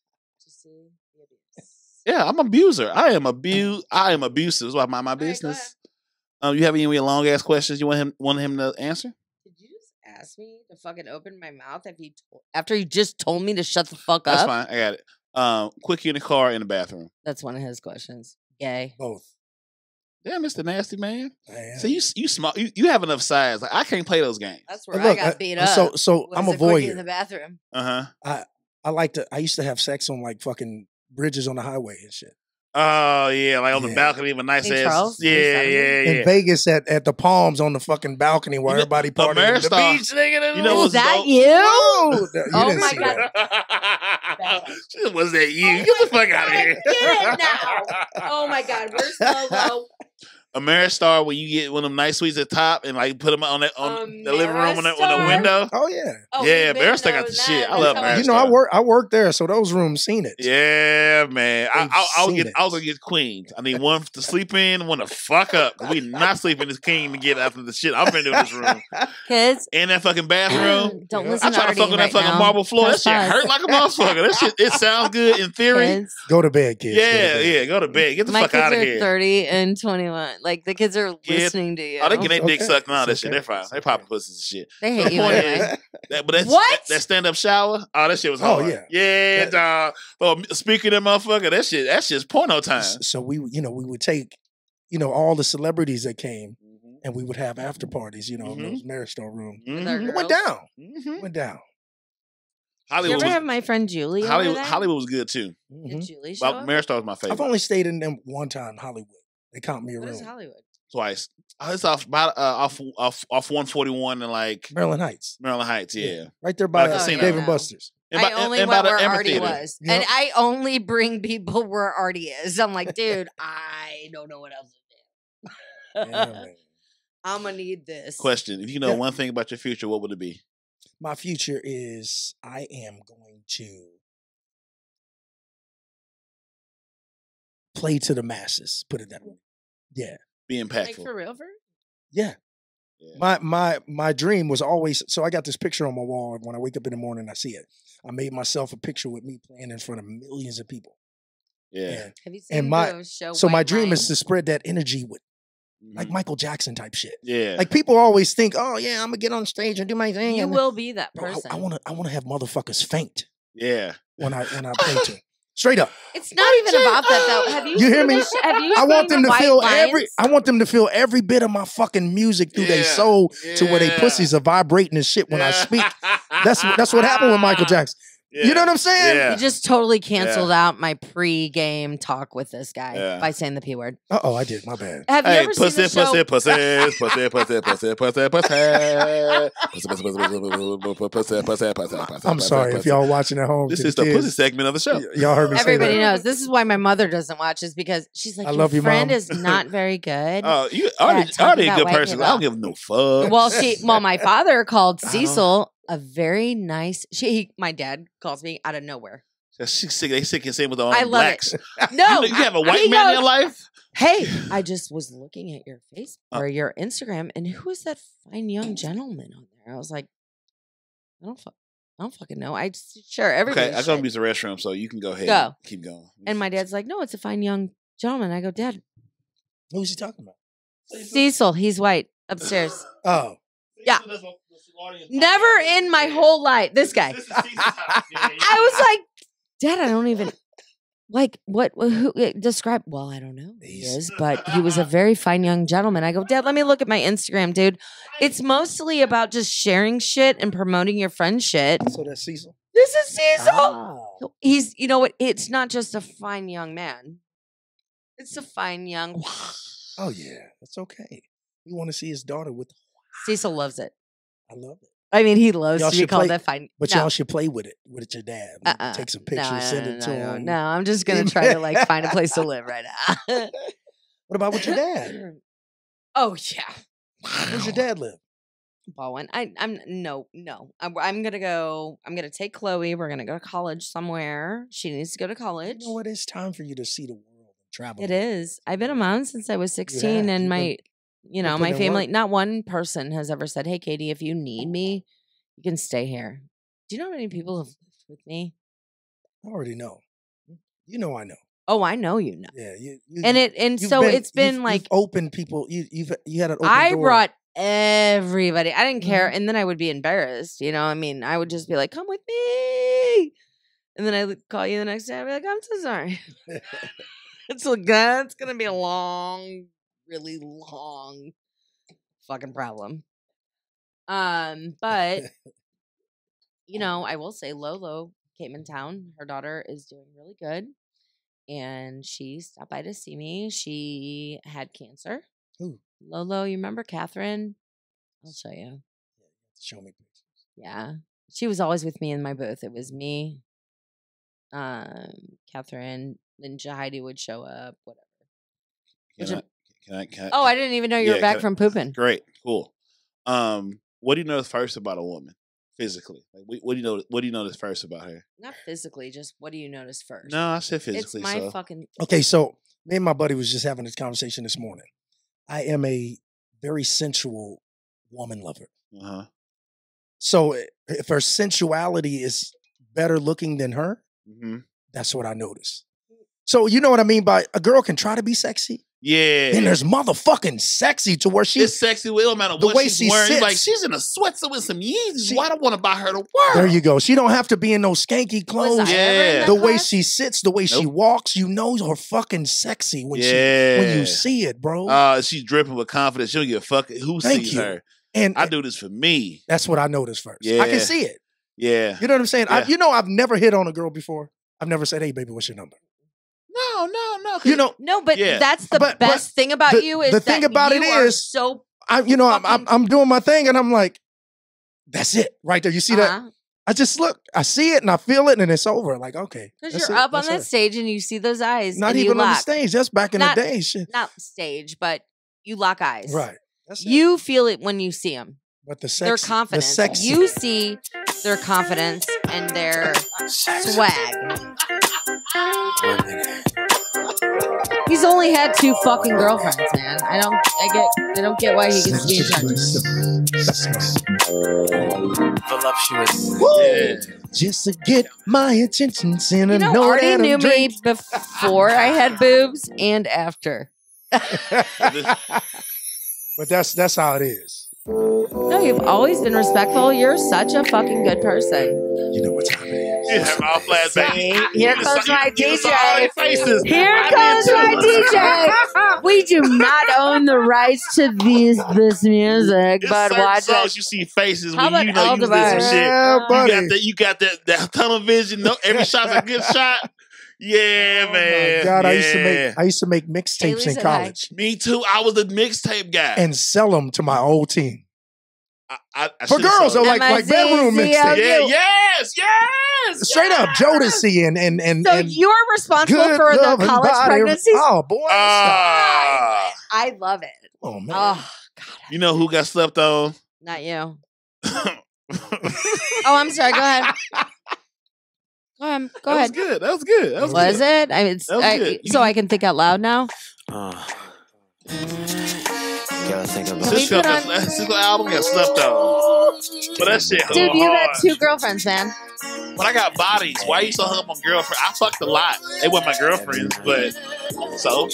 Yeah, I'm an abuser. I am abusive. That's why I mind my business. You have any long ass questions you want him to answer? Did you just ask me to fucking open my mouth after you just told me to shut the fuck That's up? fine. I got it. Quickie in the car, in the bathroom. That's one of his questions. Gay. Both. Damn, Mr. Nasty Man. I am. So you smart. You have enough size. Like I can't play those games. That's where Look, I got beat up. So Was I'm a it quickie in voyeur. the bathroom. I used to have sex on like fucking bridges on the highway and shit. Oh yeah, like on the Yeah. balcony of a nice St. ass. Charles? Yeah. In Vegas at the Palms on the fucking balcony where You know, everybody partying. The Ameristar. beach, nigga. You know Is what's that dope? you? No, you Oh didn't my see God. that. Was that you? Get the fuck out of here. Get it now. Oh my God, where's Logo? Ameristar, when you get one of them nice suites at top and like put them on the living room on the Ameristar? window. Oh yeah. Oh, Yeah, we've been Ameristar got the those shit. I nights. love That's how You know, I Ameristar. worked there, so those rooms seen it. Yeah, man. I was seen gonna it. get queens. I need one to sleep in, one to fuck up. We not sleeping this king to get after the shit I'm finna do in this room. Kids, In that fucking bathroom. don't Yeah. listen I to try to Artie fuck on that right fucking now. marble floor. That Press shit pause. hurt like a motherfucker. That shit, it sounds good in theory. Kids. Go to bed, kids. Go to Yeah, bed. yeah. Go to bed. Get the My fuck kids out of are here. 30 and 21. Like, the kids are Kids- listening to you. Oh, they get their dick Okay. sucked and all that It's shit. okay. They're fine. It's They okay. popping pussies and shit. They So hate the you point anyway. But What? that stand up shower, oh, that shit was Oh, hard. yeah. Yeah, That- dog. Oh, speaking of that motherfucker, that's just porno time. So we would take, all the celebrities that came, and we would have after parties, in Mhm. those Maristar rooms. With our Mhm. It went girls. down. Mhm. Went down. Did you Hollywood ever was, have my friend Julie over there? Hollywood was good too. Mhm. Did Julie show But up? Maristar was my favorite. I've only stayed in them one time, Hollywood. They count me a What is room. Hollywood? Twice. It's off 141 and like Maryland Heights. Maryland Heights. Yeah. Right there by By the Dave casino. and Buster's. And I by- only and went by the where Artie amphitheater. was. Yep. And I only bring people where Artie is. I'm like, dude, I don't know what else to do. Yeah, man. I'm going to need this. Question: if you know Yeah. one thing about your future, what would it be? My future is I am going to play to the masses. Put it that way. Yeah. Be Like, impactful. for real? Yeah. Yeah. My dream was always, so I got this picture on my wall, and when I wake up in the morning I see it. I made myself a picture with me playing in front of millions of people. Yeah. And Have you seen And my- the show so my White dream is Lines? to spread that energy with like Mhm. Michael Jackson type shit. Yeah. Like people always think, oh yeah, I'm gonna get on stage and do my thing. You and will be that Bro, person. I wanna have motherfuckers faint yeah. when I play to 'em. Straight up. It's not even about that though. Have you? You hear seen me? the have you? I want seen them the to White feel Lines? I want them to feel every bit of my fucking music through their Yeah. soul to where they Yeah. pussies are vibrating and shit when I speak. That's what happened with Michael Jackson. You know what I'm saying? Yeah. You just totally canceled out my pre-game talk with this guy Yeah. by saying the p word. Oh, I did. My bad. Have you Hey, ever seen pussy, the show? pussy, pussy, pussy, pussy, pussy, pussy, pussy. I'm sorry if y'all watching at home. This to is the kids. pussy segment of the show. Y'all heard me Everybody say that. knows. This is why my mother doesn't watch, is because she's like, I your love you, friend Mom." is not very good. Oh, you talking already a about good white person. people. I don't give no fuck. Well, my father called I don't- Cecil a very nice. My dad calls me out of nowhere. She's sick. They sick and same with all I them love blacks. it. No, You have a white he man in goes, your life? Hey, I just was looking at your face or your Instagram, and who is that fine young gentleman on there? I was like, I don't fucking know. Sure, everybody. Okay, I should. gotta use the restroom, so you can go ahead. Go. And keep going. And my dad's like, no, it's a fine young gentleman. I go, Dad, Who's he talking about? Cecil, he's white upstairs. Oh. Yeah. Never in my whole life. This guy. I was like, Dad, I don't even like who describe. Well, I don't know who he is, but he was a very fine young gentleman. I go, Dad, let me look at my Instagram, dude. It's mostly about just sharing shit and promoting your friend's shit. So that's Cecil. This is Cecil. Ah. He's, you know what? It's not just a fine young man. It's a fine young. Oh yeah, that's okay. You want to see his daughter with? Cecil loves it. I love it. I mean, he loves Y'all to be should called play- that fine. But no. y'all should play with it with your dad. Like, take some pictures, send it to him. No, I'm just gonna try to like find a place to live right now. What about with your dad? Oh yeah. Where's your dad live? Baldwin. I'm gonna go. I'm gonna take Chloe. We're gonna go to college somewhere. She needs to go to college. You know what? It's time for you to see the world and travel. It is. I've been a mom since I was 16, have. and my putting my in family. work. Not one person has ever said, "Hey, Katie, if you need me, you can stay here." Do you know how many people have lived with me? I already know. You know, I know. Oh, I know you know. Yeah, It's been like you've opened people. You had an open I door. brought everybody. I didn't care, Mhm. and then I would be embarrassed. I mean, I would just be like, "Come with me," and then I would call you the next day. I'd be like, "I'm so sorry." It's gonna be a long, really long, fucking problem. But I will say Lolo came in town. Her daughter is doing really good, and she stopped by to see me. She had cancer. Ooh. Lolo, you remember Catherine? I'll show you. Show me pictures. Yeah. She was always with me in my booth. It was me, Catherine, then Heidi would show up, whatever. Can I? Oh, I didn't even know you were back from pooping. Great, cool. What do you notice first about a woman physically? Like, what do you know? What do you notice first about her? Not physically, just what do you notice first? No, I said physically. It's my fucking. Okay, so me and my buddy was just having this conversation this morning. I am a very sensual woman lover. Uh-huh. So if her sensuality is better looking than her, Mm-hmm. that's what I notice. So you know what I mean by a girl can try to be sexy. Yeah. Then there's motherfucking sexy to where she's It's sexy. It don't matter the what way she's she wearing. sits. Like, she's in a sweatsuit with some Yeezys. She- Why do I want to buy her the world? There you go. She don't have to be in those skanky clothes. Was I ever in that The way class? she sits, the way she Nope. walks, you know her fucking sexy when Yeah. you see it, bro. She's dripping with confidence. She don't give a fuck who Thank sees you. her. And I do this for me. that's what I noticed first. I Yeah. can see it. Yeah. You know what I'm saying? Yeah. I've never hit on a girl before. I've never said, "Hey, baby, what's your number?" No. You know, No, but Yeah. that's the But best thing about the- you is the thing that about you it are is- so I'm doing my thing, and I'm like, "That's it, right there." You see that? I just look, I see it, and I feel it, and it's over. Like, okay, because that's you're it. up on That's that it. stage and you see those eyes. Not and even you on the lock. stage. That's back in Not- the day. Shit. Not stage, but you lock eyes. Right. That's it. You feel it when you see them. But the Their sex, confidence. The sex, You see their confidence and their swag. He's only had 2 fucking girlfriends, man. I don't get why he gets to be in charge. Voluptuous. Yeah. just to get my attention. You know, Artie knew me before I had boobs and after. But that's how it is. No, you've always been respectful. You're such a fucking good person. You know what time it is. You have all flashbacks. See? Here comes my DJ. Faces. Here I comes did my too. DJ. We do not own the rights to this music, It's but certain watch songs it. you see faces How when you about know you did some Aldebaran? shit. Yeah, buddy. You got that tunnel vision. No, every shot's a good shot. Yeah, Oh man. my God, yeah. I used to make mixtapes Haley in said hi. college Me too. I was the mixtape guy. and sell them to my old team. I For should've girls, sold though, it. like bedroom MIZZL. mixtapes. Yeah, yes. Straight up, Jodeci and So you're responsible good for the loving college body. pregnancies? Oh boy, Ah. I love it. oh man. Oh, God. You know who got slept on? Not you. Oh, I'm sorry. Go ahead. Go ahead. Go That was ahead. good. That was good. That was Was good. it? I mean, That was good. so I can think out loud now. Gotta think about Can we Cisco put on- got Cisco album got slept on. But that shit Dude, hard. you got 2 girlfriends, man. But I got bodies. Why you so hung up on girlfriend? I fucked a lot. They weren't my girlfriends, but so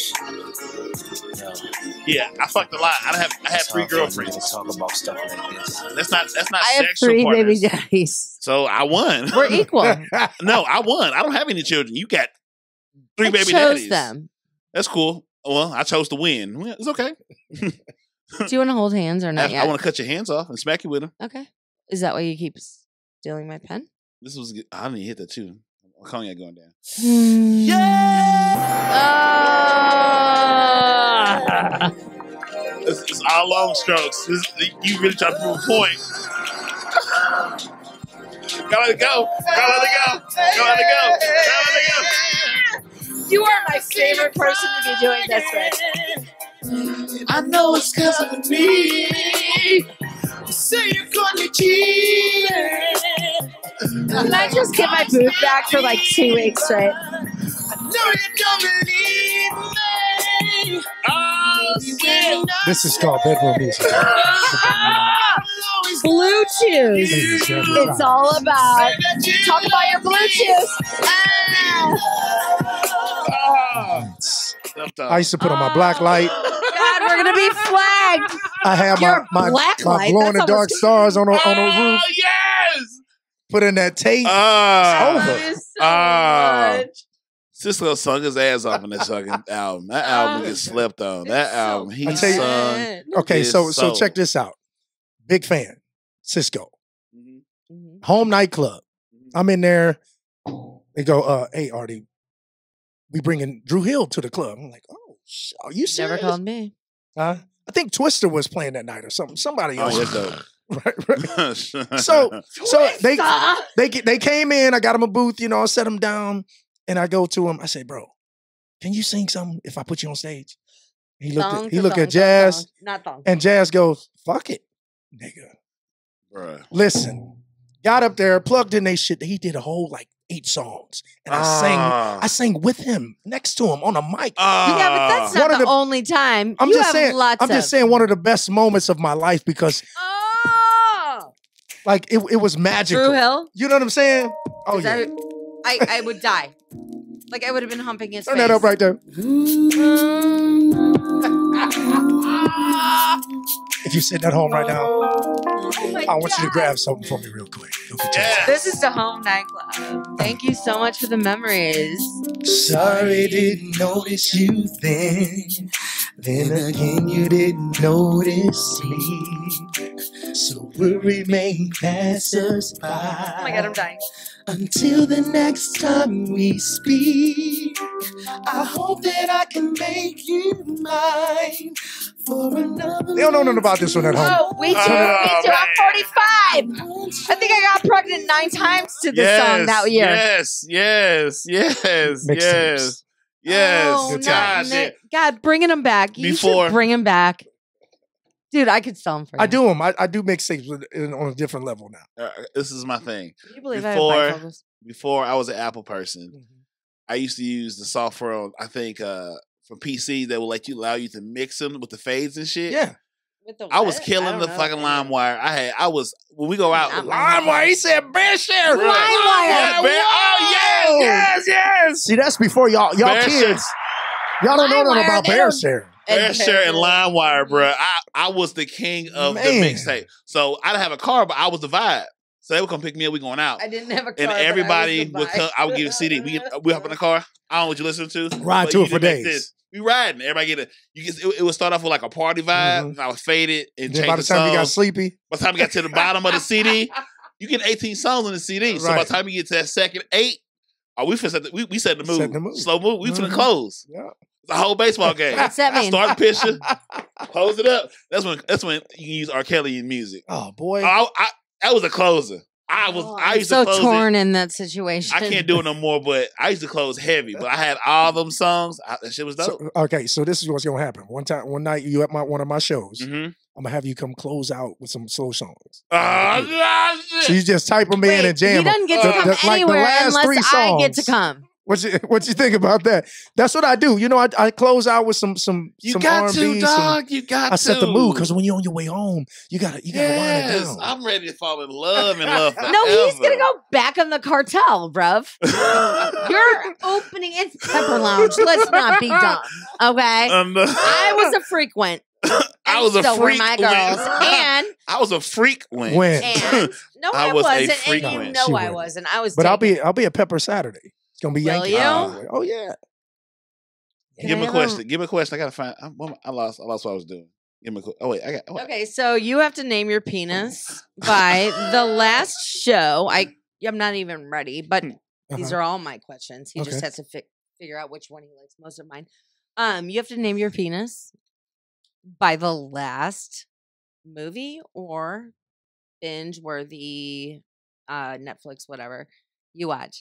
yeah, I fucked a lot. I had 3 girlfriends. To talk about stuff like this. That's not I have sexual 3 partners. baby daddies. So I won. We're equal. No, I won. I don't have any children. You got 3 I baby chose daddies. them. That's cool. Well, I chose to win. Well, it's okay. Do you want to hold hands or not I yet? want to cut your hands off and smack you with them. Okay. Is that why you keep stealing my pen? This was good. I didn't hit that too. Cognac going down. Yeah. It's all long strokes. You really try to prove a point. Go let it go. Go let it go. Go let it go. Go let it go. You are my favorite person to be doing this with. I know it's because of me. Say cheating. Can I just get my booth back for like 2 weeks straight? I know you don't believe me. Oh, shit. This is called bedroom music. Blue Chews. It's all about talk about your Blue Chews. I used to put on my black light. God, we're gonna be flagged. I have Your my black light? glow in the That's dark almost- stars on the roof. Oh, yes. Put in that tape. Oh, over. Cisco sung his ass off in that fucking album. That album gets slept on. That album, he I tell you- sung. Okay, his so soul. check this out. Big fan, Cisco. Mhm. Home nightclub. I'm in there. They go, hey, Artie, we bringing Drew Hill to the club. I'm like, oh, are you serious? Never called me. Huh? I think Twister was playing that night or something. Somebody Oh, else. yes, though. Right. So they came in. I got him a booth. You know, I set him down, and I go to him. I say, bro, can you sing something if I put you on stage? He looked at Jazz, Not thong. and Jazz goes, fuck it, nigga. Bruh. Listen, got up there, plugged in they shit. He did a whole like 8 songs, and I sang with him next to him on a mic. Yeah, but that's One not of the the- only time. I'm You just have saying. lots I'm just of- saying one of the best moments of my life because Oh, like it was magical. Drew Hill. You know what I'm saying? Oh Is yeah. that- I would die. Like I would have been humping his Turn face. that up right there. If you're sitting at home right now, Oh my I want you to God. grab something for me real quick. Go get you Yeah. This is the home nightclub. Thank you so much for the memories. Sorry, didn't notice you then. Then again, you didn't notice me. So we'll remain passers by. Oh my God, I'm dying. Until the next time we speak, I hope that I can make you mine for another. They don't know nothing about this one at home. Oh, we do. Oh, Me too. I'm 45. I think I got pregnant 9 times to this song that year. Yes, Mixtapes. Oh, Good no, times. Nick. God, bringing them back. You Before- should bring them back. Dude, I could sell them for you. I do them. I do mixtapes on a different level now. This is my thing. Can you believe Before- I have bifocals? Before I was an Apple person, I used to use the software. I think from PC that will allow you to mix them with the fades and shit. Yeah. With the I was what? killing don't the know. fucking LimeWire. I was when we go out. Not LimeWire. He said bear share. Bruh. Yeah, oh yes. See, that's before y'all Bear kids. Y'all don't know nothing LimeWire, about they bear don't- share. Bear share and LimeWire, bro. I was the king of the Man. mixtape. So I didn't have a car, but I was the vibe. So they would come pick me up. We going out. I didn't have a car. And but I was everybody the would vibe. come. I would give a CD. We hop in the car. I don't know what you listen to. Ride but to you it for did make days. this. We riding. Everybody get a. You get. It would start off with like a party vibe. Mhm. And I would fade it and Then change by the the time you got songs. sleepy, By the time you got to the bottom of the CD, you get 18 songs on the CD. So by Right. the time you get to that second 8, we set the mood. Set the mood. Slow move. We finna Mhm. close. yeah. It's a whole baseball game. What's that mean? Start the picture, close it up. That's when you can use R. Kelly in music. Oh boy. That was a closer. I I'm used so to close torn it. in that situation. I can't do it no more, but I used to close heavy. But I had all them songs. That shit was dope. So, okay, so this is what's gonna happen. One night you at one of my shows. Mm-hmm. I'm gonna have you come close out with some slow songs. Oh, So you just type them in Wait, and jam he doesn't get to The- come the- like the anywhere last unless 3 I get to songs. come. What you think about that? That's what I do. You know, I close out with some You some got R&B. to, dog. You got to. I set the mood because when you're on your way home, you gotta wind it Yes, down. I'm ready to fall in love and love forever. No, he's gonna go back on the cartel, bruv. You're opening. It's Pepper Lounge. Let's not be dumb, okay? I was a frequent. I was a so were freak my when- girls, and I was a freak when. When? no, I I was a wasn't, freak and you when. know She I was. wasn't. I was. But taken. I'll be at Pepper Saturday. It's gonna be Will Yankee. you? Oh yeah. Can Give I me a have question. Give me a question. I gotta find. I lost what I was doing. Give me a. Oh wait, I got. What? Okay, so you have to name your penis by the last show. I'm not even ready, but these are all my questions. He just Okay. has to figure out which one he likes most of mine. You have to name your penis by the last movie or binge worthy Netflix, whatever you watch.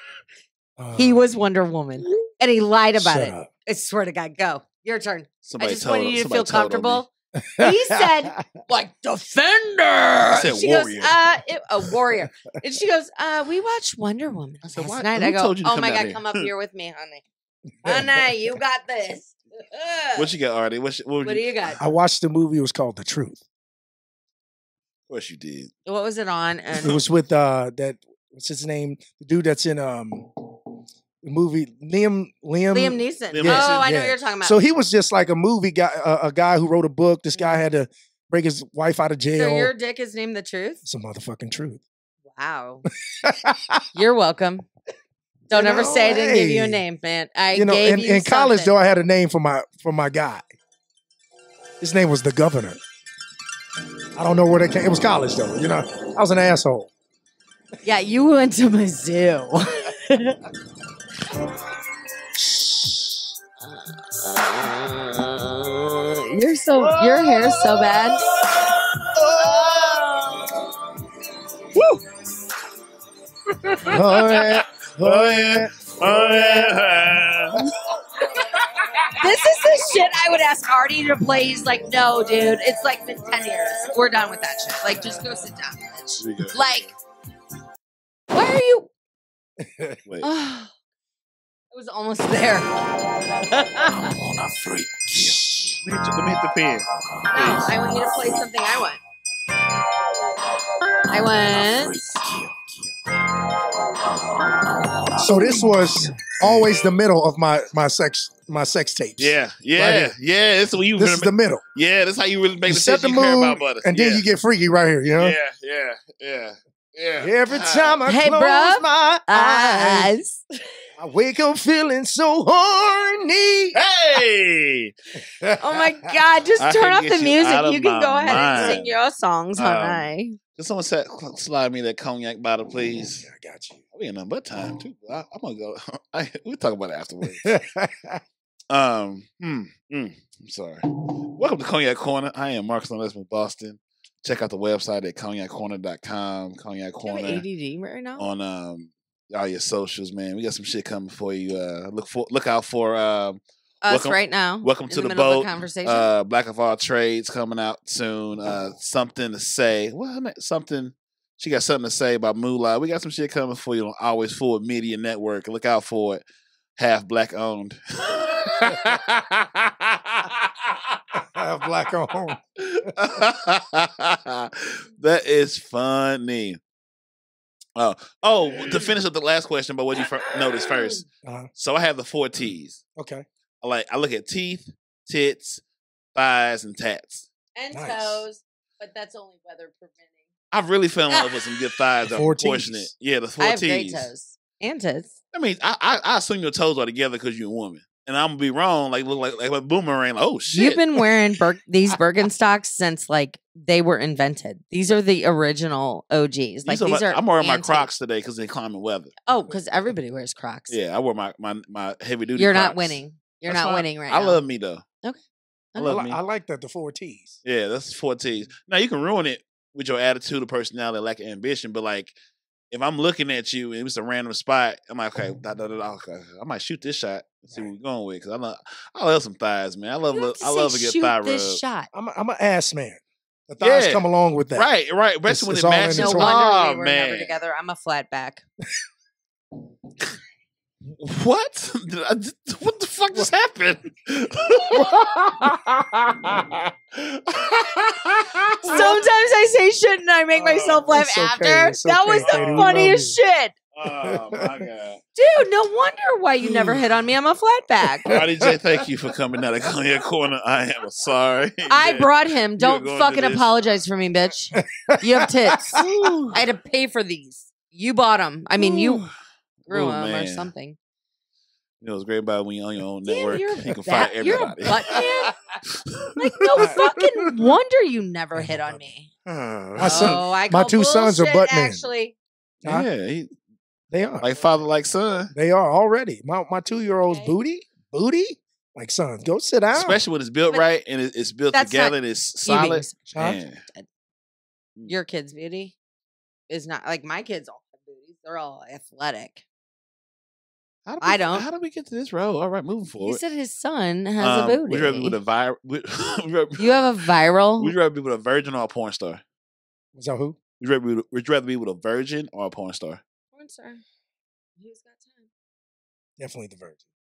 He was Wonder Woman, and he lied about shut it. up. I swear to God, go. Your turn. Somebody I just told wanted him- you to somebody feel told on me. comfortable. He said, like, Defender. said She warrior. goes, a warrior. And she goes, we watched Wonder Woman I said, last why- night. who I go, told you to oh come my down God, here?" come up here with me, honey. Honey, you got this. What you got, Artie? What What do you got? I watched the movie. It was called The Truth. Of course you did. What was it on? And It was with that. What's his name? The dude that's in the movie Liam. Liam Neeson. Liam Oh, Neeson, I know yeah. what you're talking about. So he was just like a movie guy, a guy who wrote a book. This guy had to break his wife out of jail. So your dick is named The Truth? It's a motherfucking truth. Wow. You're welcome. Don't ever say I didn't give you a hey. name, man. I You know, gave you in college something. though, I had a name for my guy. His name was the Governor. I don't know where that came. It was college though. You know, I was an asshole. Yeah, you went to Mizzou. Your hair's so bad. Oh yeah, oh yeah. Oh, yeah. This is the shit I would ask Artie to play. He's like, no, dude, it's like been 10 years. We're done with that shit. Like, just go sit down, bitch. Like, why are you? Wait. Oh, it was almost there. I'm on a freak. Let me hit the pen. No, I want you to play something I want. I want. So this was always the middle of my sex tapes. Yeah, yeah, Right here. yeah. This is what you. This is the middle. Yeah, that's how you really make You the set shit the you care about, mood, brother. and then yeah. you get freaky right here. You know. Yeah. Every time I Hey, close bruh. my eyes, Eyes. I wake up feeling so horny. Hey, Oh my God! Just I turn can off get the you music. out of You can go my ahead and mind. sing your songs, honey. Can someone slide me that cognac bottle, please? I got you. We ain't nothing but time too. I'm gonna go. We'll talk about it afterwards. I'm sorry. Welcome to Cognac Corner. I am Marcus from Boston. Check out the website at cognaccorner.com. Cognac Do you have Corner ADD right now? on all your socials, man. We got some shit coming for you. Look out for Us welcome- right now. welcome in to the middle of boat. a conversation. Black of All Trades coming out soon. Something to say. Something. She got something to say about Moolah. We got some shit coming for you on Always Forward Media Network. Look out for it. Half black owned. Black on. That is funny. To finish up the last question about what you noticed first. Uh-huh. So I have the 4 T's. Okay. I look at teeth, tits, thighs, and tats. And nice. toes, but that's only weather preventing. I really fell in love with some good thighs. Four I'm fortunate. T's. Yeah, the 4 I have T's. great toes and tits. I mean, I assume your toes are together because you're a woman, and I'm gonna be wrong. Like look like a boomerang. Like, oh shit! You've been wearing these Birkenstocks since like they were invented. These are the original OGs. Like these are. I'm wearing my antique. Crocs today because they're climbing weather. Oh, because everybody wears Crocs. Yeah, I wear my heavy duty. You're Crocs. not winning. You're That's not fine. winning right I now. love me though. Okay. I love me. I like that, the 4 T's. Yeah, that's 4 T's. Now you can ruin it with your attitude or personality, lack of ambition, but like if I'm looking at you and it's a random spot, I'm like, okay, okay, I might shoot this shot and see what we're going with because I love some thighs, man. I love You have to I love a say, good shoot thigh rub. this shot. I'm an ass man. The thighs Yeah. come along with that. Right, especially It's when all it in matches. its No own- wonder Oh we were never man, together. I'm a flat back. what? What the fuck just happened? Sometimes I say shit and I make myself laugh it's okay, after. it's That okay, was the Katie, we love funniest shit. Oh my god. Dude, no wonder why you never hit on me. I'm a flat back. RDJ, thank you for coming out of Cognac Corner. I am sorry. I brought him. Don't going fucking to this. apologize for me, bitch. You have tits. I had to pay for these. You bought them. I mean, you grew Ooh, them or man. something. You know, it's great about when you're on your own Damn, network. you're You can that- find you're a everybody. butt man? Like, no fucking wonder you never hit on me. My son- Oh, I my call 2 sons are bullshit, butt men. actually. Huh? Yeah, They are. like father, like son. They are already. My 2-year-old's Okay. booty. Like, son, go sit down. Especially when it's built But right and it's built that's together not and it's solid. Cubies. Huh? Man. Your kid's beauty is not like my kids all have booties. They're all athletic. I don't. How do we get to this road? All right, moving He forward. said his son has a booty. Would you rather be with a You have a viral. Would you rather be with a virgin or a porn star? So who? Would you rather be with a virgin or a porn star? Porn star. Who's got time? Definitely the virgin.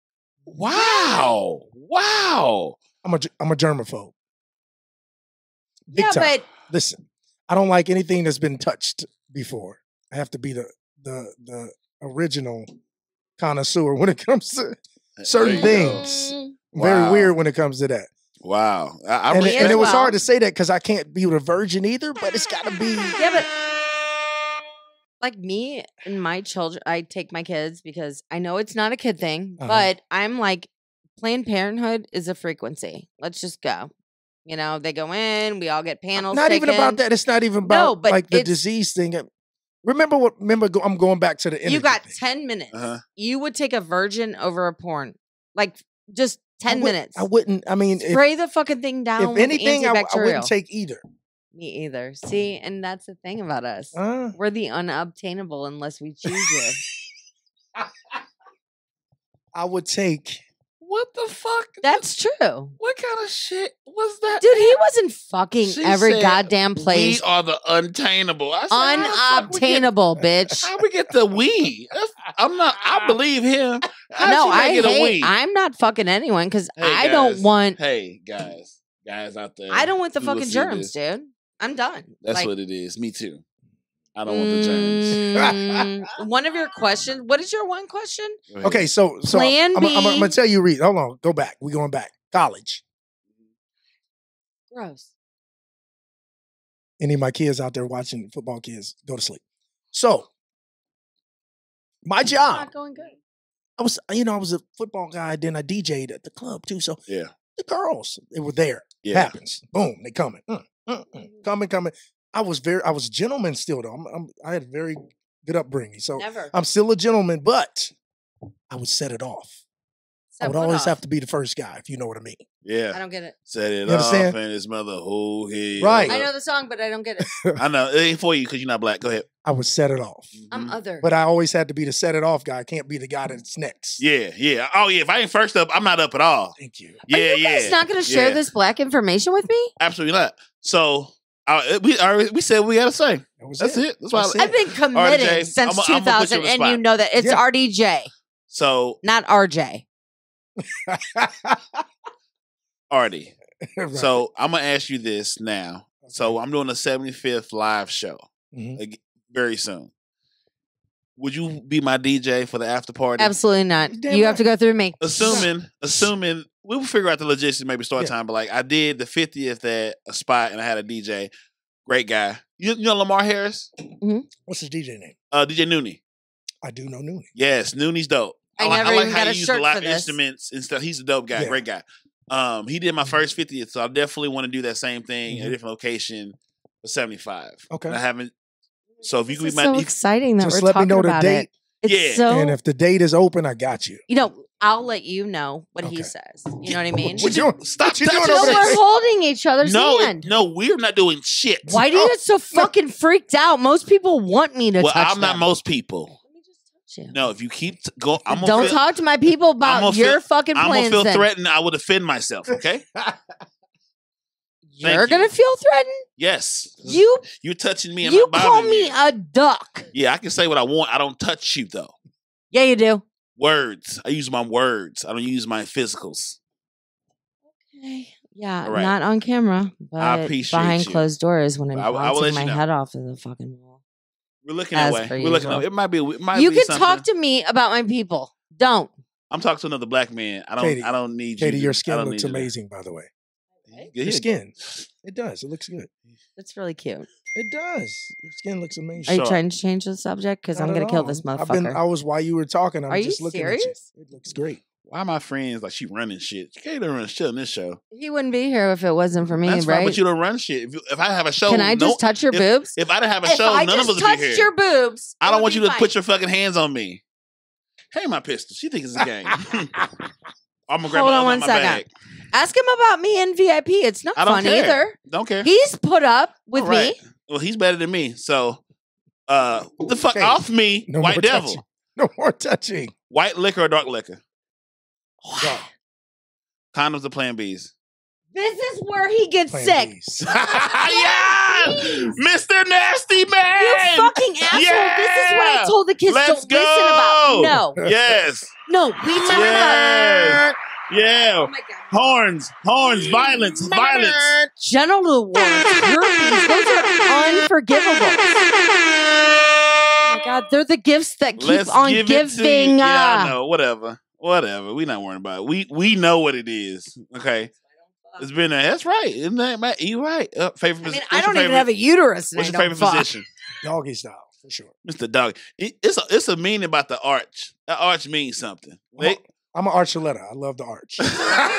Wow! I'm a germaphobe. Big Yeah, time. but Listen, I don't like anything that's been touched before. I have to be the original connoisseur when it comes to certain There you go. things. I'm very Wow. weird when it comes to that. Wow! I And, respect and it was well. hard to say that because I can't be with a virgin either, but it's got to be. yeah, but like me and my children, I take my kids because I know it's not a kid thing, Uh-huh. but I'm like, Planned Parenthood is a frequency. Let's just go. You know, they go in, we all get panels. Not even taken. about that. It's not even No, about but like the it's- disease thing. Remember, I'm going back to the energy You got thing. 10 minutes. Uh-huh. You would take a virgin over a porn. Like, just 10 I minutes. wouldn't. I mean, Spray the fucking thing down if with anything, I antibacterial. wouldn't take either. Me either. See, and that's the thing about us. Uh, We're the unobtainable unless we choose you. I would take. What the fuck? That's true. What kind of shit was that? Dude, he wasn't fucking She every said, goddamn place. We are the untainable. I said, how the fuck we get- Unobtainable, bitch. How we get the we? I'm not. I believe him. How No, she not I get a hate. we? I'm not fucking anyone because Hey, I don't guys. want. Hey guys out there. I don't want the who will fucking see germs, this. dude. I'm done. That's Like, what it is. Me too. I don't want the germs. One of your questions. What is your one question? Go ahead. Okay, so Plan I'm B. gonna tell you, Reed. Hold on, go back. We going back. College. Gross. Any of my kids out there watching football kids go to sleep. So my job, Not going good. I was a football guy. Then I DJ'd at the club too. So Yeah. the girls, they were there. Yeah. Happens. Boom, they coming. Coming. I was a gentleman still though. I had a very good upbringing. So Never. I'm still a gentleman, but I would set it off. I Set would what always off? have to be the first guy, if you know what I mean. I Yeah. don't get it. Set it You off understand? and his mother whole head. Right. I know the song, but I don't get it. I know. It ain't for you because you're not black. Go ahead. I would set it off. I'm Mhm. other. But I always had to be the set it off guy. I can't be the guy that's next. Yeah. Oh yeah. If I ain't first up, I'm not up at all. Thank you. Are you guys not going to share Yeah. this black information with me? Absolutely not. So we said we had to say. That's it. That's why. That's it. I've been committed RJ, since I'ma put you on 2000, the and spot. you know that it's Yeah. RDJ, So not RJ. Artie. Right. So I'm gonna ask you this now. So I'm doing a 75th live show Mhm. very soon. Would you be my DJ for the after party? Absolutely not. Damn You have to right. go through me. Assuming we'll figure out the logistics, maybe start Yeah. time. But like I did the 50th at a spot, and I had a DJ, great guy. You know Lamar Harris, What's his DJ name? DJ Nooney. I do know Nooney. Yes, Nooney's dope. I never even got a he used shirt live for this. instruments and stuff. He's a dope guy, Yeah. great guy. He did my first 50th, so I definitely want to do that same thing at a different location for 75. Okay. And I haven't. So if you This can is be my so exciting that Just we're let me talking know the about date. it. It's Yeah. so, And if the date is open, I got you. I'll let you know what he Okay. says. You know what I mean? What you doing? Stop What you doing touching No, over this. there? we're holding each other's hand. No, we're not doing shit. Why do you get so fucking freaked out? Most people want me to Well, touch I'm not them. most people. Let me just touch you. No, if you keep going, I'm gonna Don't feel, talk to my people about gonna your feel- fucking I'm gonna plans. feel then. threatened. I would offend myself. Okay. You're Thank gonna you. feel threatened. Yes. You touching me and you not call bothering me you. a duck. Yeah, I can say what I want. I don't touch you though. Yeah, you do. Words. I use my words. I don't use my physicals. Okay. Yeah, All right. not on camera, but appreciate behind you. closed doors when I'm I will bouncing let my you know. head off of the fucking wall. We're looking As that way. per We're looking. usual. It might be. It might You be can something. talk to me about my people. Don't. I'm talking to another black man. I don't. Katie, I don't need Katie, you. your I skin don't looks need you to- amazing, by the way. Yeah, Your yeah. skin. It does. It looks good. That's really cute. It does. Your skin looks Are amazing. you Sure. trying to change the subject? Because I'm Not gonna at kill all. this I motherfucker. was while you were talking. I'm Are you just looking serious? at you. It looks great. Why are my friends like she running shit? You can't run shit on this show. He wouldn't be here if it wasn't for me, That's fine, right? but you don't run shit. If I have a show, Can I just touch your if, boobs? If I didn't have a If show, I none of just us would be touched here. your boobs, I it don't would want be you to fine. put your fucking hands on me. Hey, my pistol. She thinks it's a game. I'm gonna grab Hold my on other one my second. bag. Ask him about me in VIP. It's not I don't fun care. either. Don't care. He's put up with All right. me. Well, he's better than me. So, the fuck Katie, off me, no white more devil. touching. No more touching. White liquor or dark liquor? Dark. Condoms or Plan Bs? This is where he gets Plan sick. Bs. Yeah! Mr. Nasty Man! You fucking asshole. This is what I told the kids Let's don't listen about. go. No. Yes. No, we talk about Yes. Yeah. Oh my God. Horns, violence. Genital warts, herpes, those are unforgivable. Oh my God, they're the gifts that keep Let's on give it to you. giving. Yeah, I know. Whatever. We not worrying about it. We know what it is. Okay. It's been there. That's right. Isn't that Matt? You right. Favorite I mean, what's I your don't even favorite- have a uterus. And What's I your don't favorite fuck. position? Doggy style, for sure. Mr. Dog. It's a meaning about the arch. That arch means something. I'm an archuleta. I love the arch. What's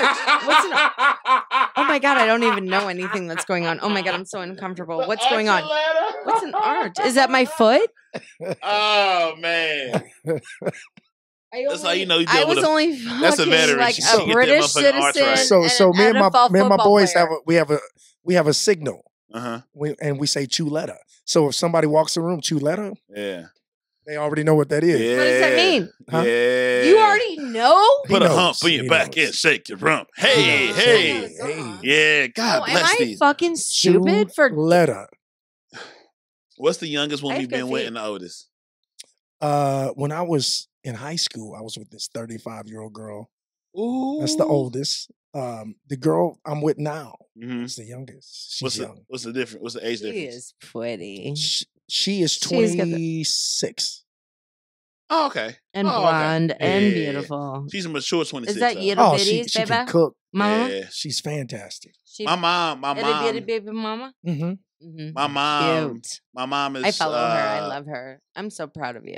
Oh my God, I don't even know anything that's going on. Oh my God, I'm so uncomfortable. What's going on? What's an arch? Is that my foot? Oh man. That's how you know you I deal with was a- only that's a fucking veteran. like She a get that British motherfucking arch right. citizen. So and me an and NFL my football boys player. we have a signal. Uh-huh. And we say chuleta. So if somebody walks in the room, chuleta, Yeah. they already know what that is. Yeah. What does that mean? Huh? Yeah. You already know? He Put a knows. hump in your He back knows. and shake your rump. Hey, knows. hey. He knows. Yeah, God Oh, am bless I these. fucking stupid for? Chuleta. What's the youngest one I we've have been good with feet. and the oldest? When I was in high school, I was with this 35-year-old girl. Ooh. That's the oldest. The girl I'm with now Mhm. is the youngest. She's young. What's the difference? What's the age She difference? is pretty She is She's got the- 26. Oh, okay. and Oh, okay. blonde and Yeah. beautiful. She's a mature 26. Is that though. you? Oh, bitties, she can baby? cook. Mama, Yeah. She's fantastic. she My mom, itty bitty baby mama. Mm-hmm. Mm-hmm. my mom, Cute. my mom is. I follow her. I love her. I'm so proud of you.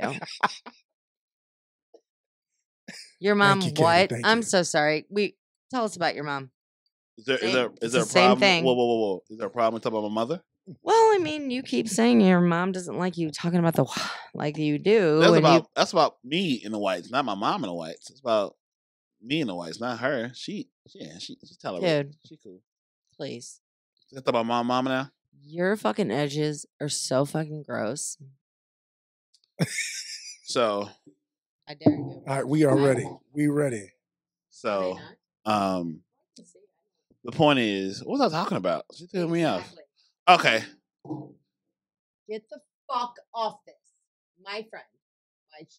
Your mom, you, Katie. what? Thank I'm you. so sorry. Tell us about your mom. Is there It's a the same problem? thing. Whoa! Is there a problem talking about my mother? Well, I mean, you keep saying your mom doesn't like you talking about the like you do. That's about me in the whites, not my mom in the whites. It's about me in the whites, not her. She's tolerant. Dude. She cool. Please. That's about my mama now. Your fucking edges are so fucking gross. So I dare you. All right, we are ready. We ready. so the point is, what was I talking about? She threw me off. Okay. Get the fuck off this. My friend. My show.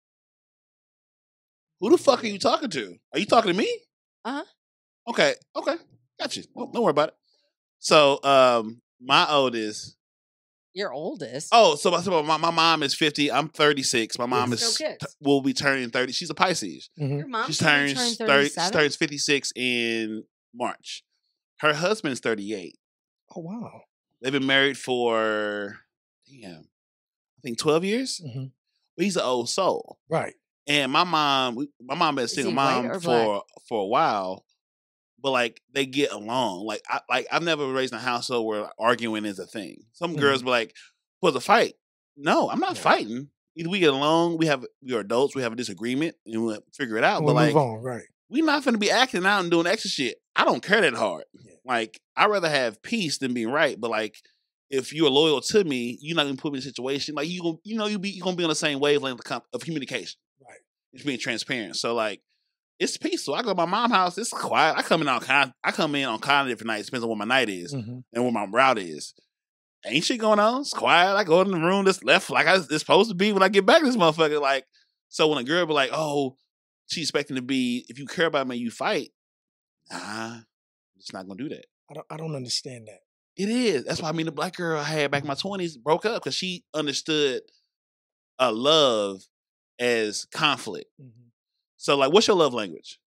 Who the fuck are you talking to? Are you talking to me? Uh-huh. Okay. Got you. Don't worry about it. So, my oldest. Your oldest. So my mom is 50. I'm 36. My mom No is kids. will be turning 30. She's a Pisces. Mhm. Your mom She turns turns 30. 37? She turns 56 in March. Her husband is 38. Oh wow. They've been married for I think 12 years. Mhm. But he's an old soul. Right. And my mom been a Is single he white mom or for a while, but like they get along. Like I've never raised in a household where arguing is a thing. Some girls be like, "Was a fight?" No, I'm not Yeah. fighting. Either we get along, we're adults, we have a disagreement, and we'll figure it out. We'll but like move on. Right. we're not gonna be acting out and doing extra shit. I don't care that hard. Yeah. Like I'd rather have peace than being right. But like if you're loyal to me, you're not gonna put me in a situation like you're gonna be on the same wavelength of communication. Right. It's being transparent. So like it's peaceful. I go to my mom's house, it's quiet. I come in on kind of different nights, depends on what my night is Mhm. and what my route is. Ain't shit going on. It's quiet. I go in the room that's left like it's supposed to be when I get back to this motherfucker. Like, so when a girl be like, oh, she's expecting to be, if you care about me, you fight. Nah, I'm just not gonna do that. I don't understand that. It is. That's why the black girl I had back in my 20s broke up because she understood love as conflict. Mhm. So, like, what's your love language?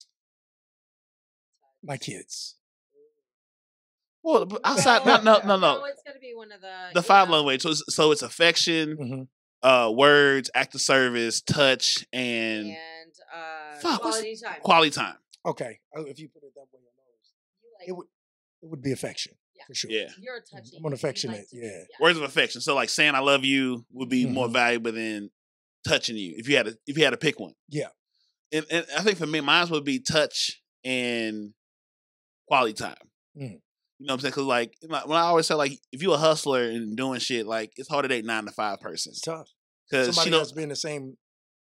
My kids. Well, outside, no. It's gonna be one of The five love languages. So it's affection, Mhm. words, act of service, touch, and Fuck, what's- quality time. quality time. Okay. If you put it that way, it would be affection for sure. Yeah. You're a touchy. I'm an affectionate. Yeah. Words of affection. So, like, saying I love you would be more Mhm. valuable than touching you if you had to pick one. Yeah. And I think for me, mine would be touch and quality time. Mm. You know what I'm saying? Because like when I always say, like, if you a hustler and doing shit, like it's hard to date 9 to 5 person It's tough. because Somebody she don't. that's been in the same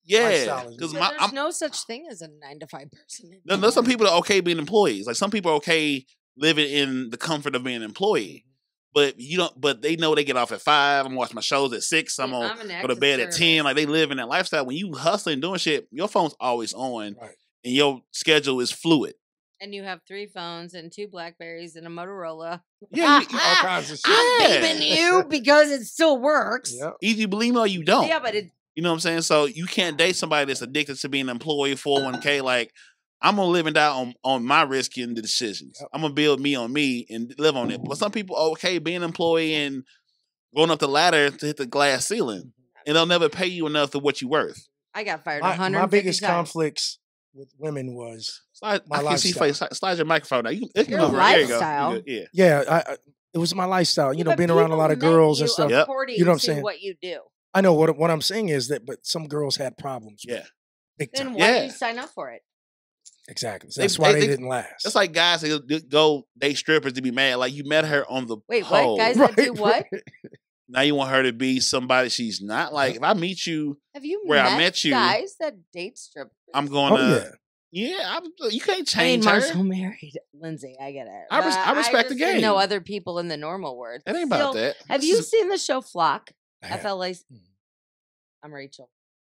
Yeah, lifestyle is because But there's no such thing as a 9-to-5 person. there's some people that are okay being employees. Like some people are okay living in the comfort of being an employee. But you don't. But they know they get off at 5. I'm gonna watch my shows at 6. I'm Yeah, gonna I'm an go to active bed at 10. service. Like they live in that lifestyle. When you hustling doing shit, your phone's always on, Right. and your schedule is fluid. And you have 3 phones and 2 Blackberries and a Motorola. Yeah, All kinds of shit. I'm Yeah. blaming you because it still works. Yep. either you believe me or you don't. Yeah, but it You know what I'm saying? So you can't date somebody that's addicted to being an employee, 401k. Like I'm gonna live and die on my risk in the decisions. Yep. I'm gonna build me on me and live on it. But some people are okay being an employee and going up the ladder to hit the glass ceiling, and they'll never pay you enough to what you're worth. I got fired My 150 biggest times. conflicts with women was Slide, My I can see your face. Slide your microphone now. You can Your move around. There you go. lifestyle. You good. Yeah. yeah. It was my lifestyle. You know, But being around a people lot of met girls and you stuff. Yep. according You know what I'm to saying? what you do. I know what I'm saying is that, but some girls had problems. with Yeah. it, big Then time. why Yeah. did you sign up for it? Exactly. So They- that's why they- they didn't last. It's like guys that go date strippers to be mad. Like you met her on the Wait, pole. what? Guys that do what? Now you want her to be somebody she's not. Like if I meet you, Have you Where I met met you, guys that date strippers? I'm going Oh to. yeah. Yeah, you can't I mean, change her. Marshall married Lindsay. I get it. I But respect the just didn't game. know other people in the normal world. It ain't about Still, that. Have This you is- seen the show Flock? I have. FLA. Mhm. I'm Rachel.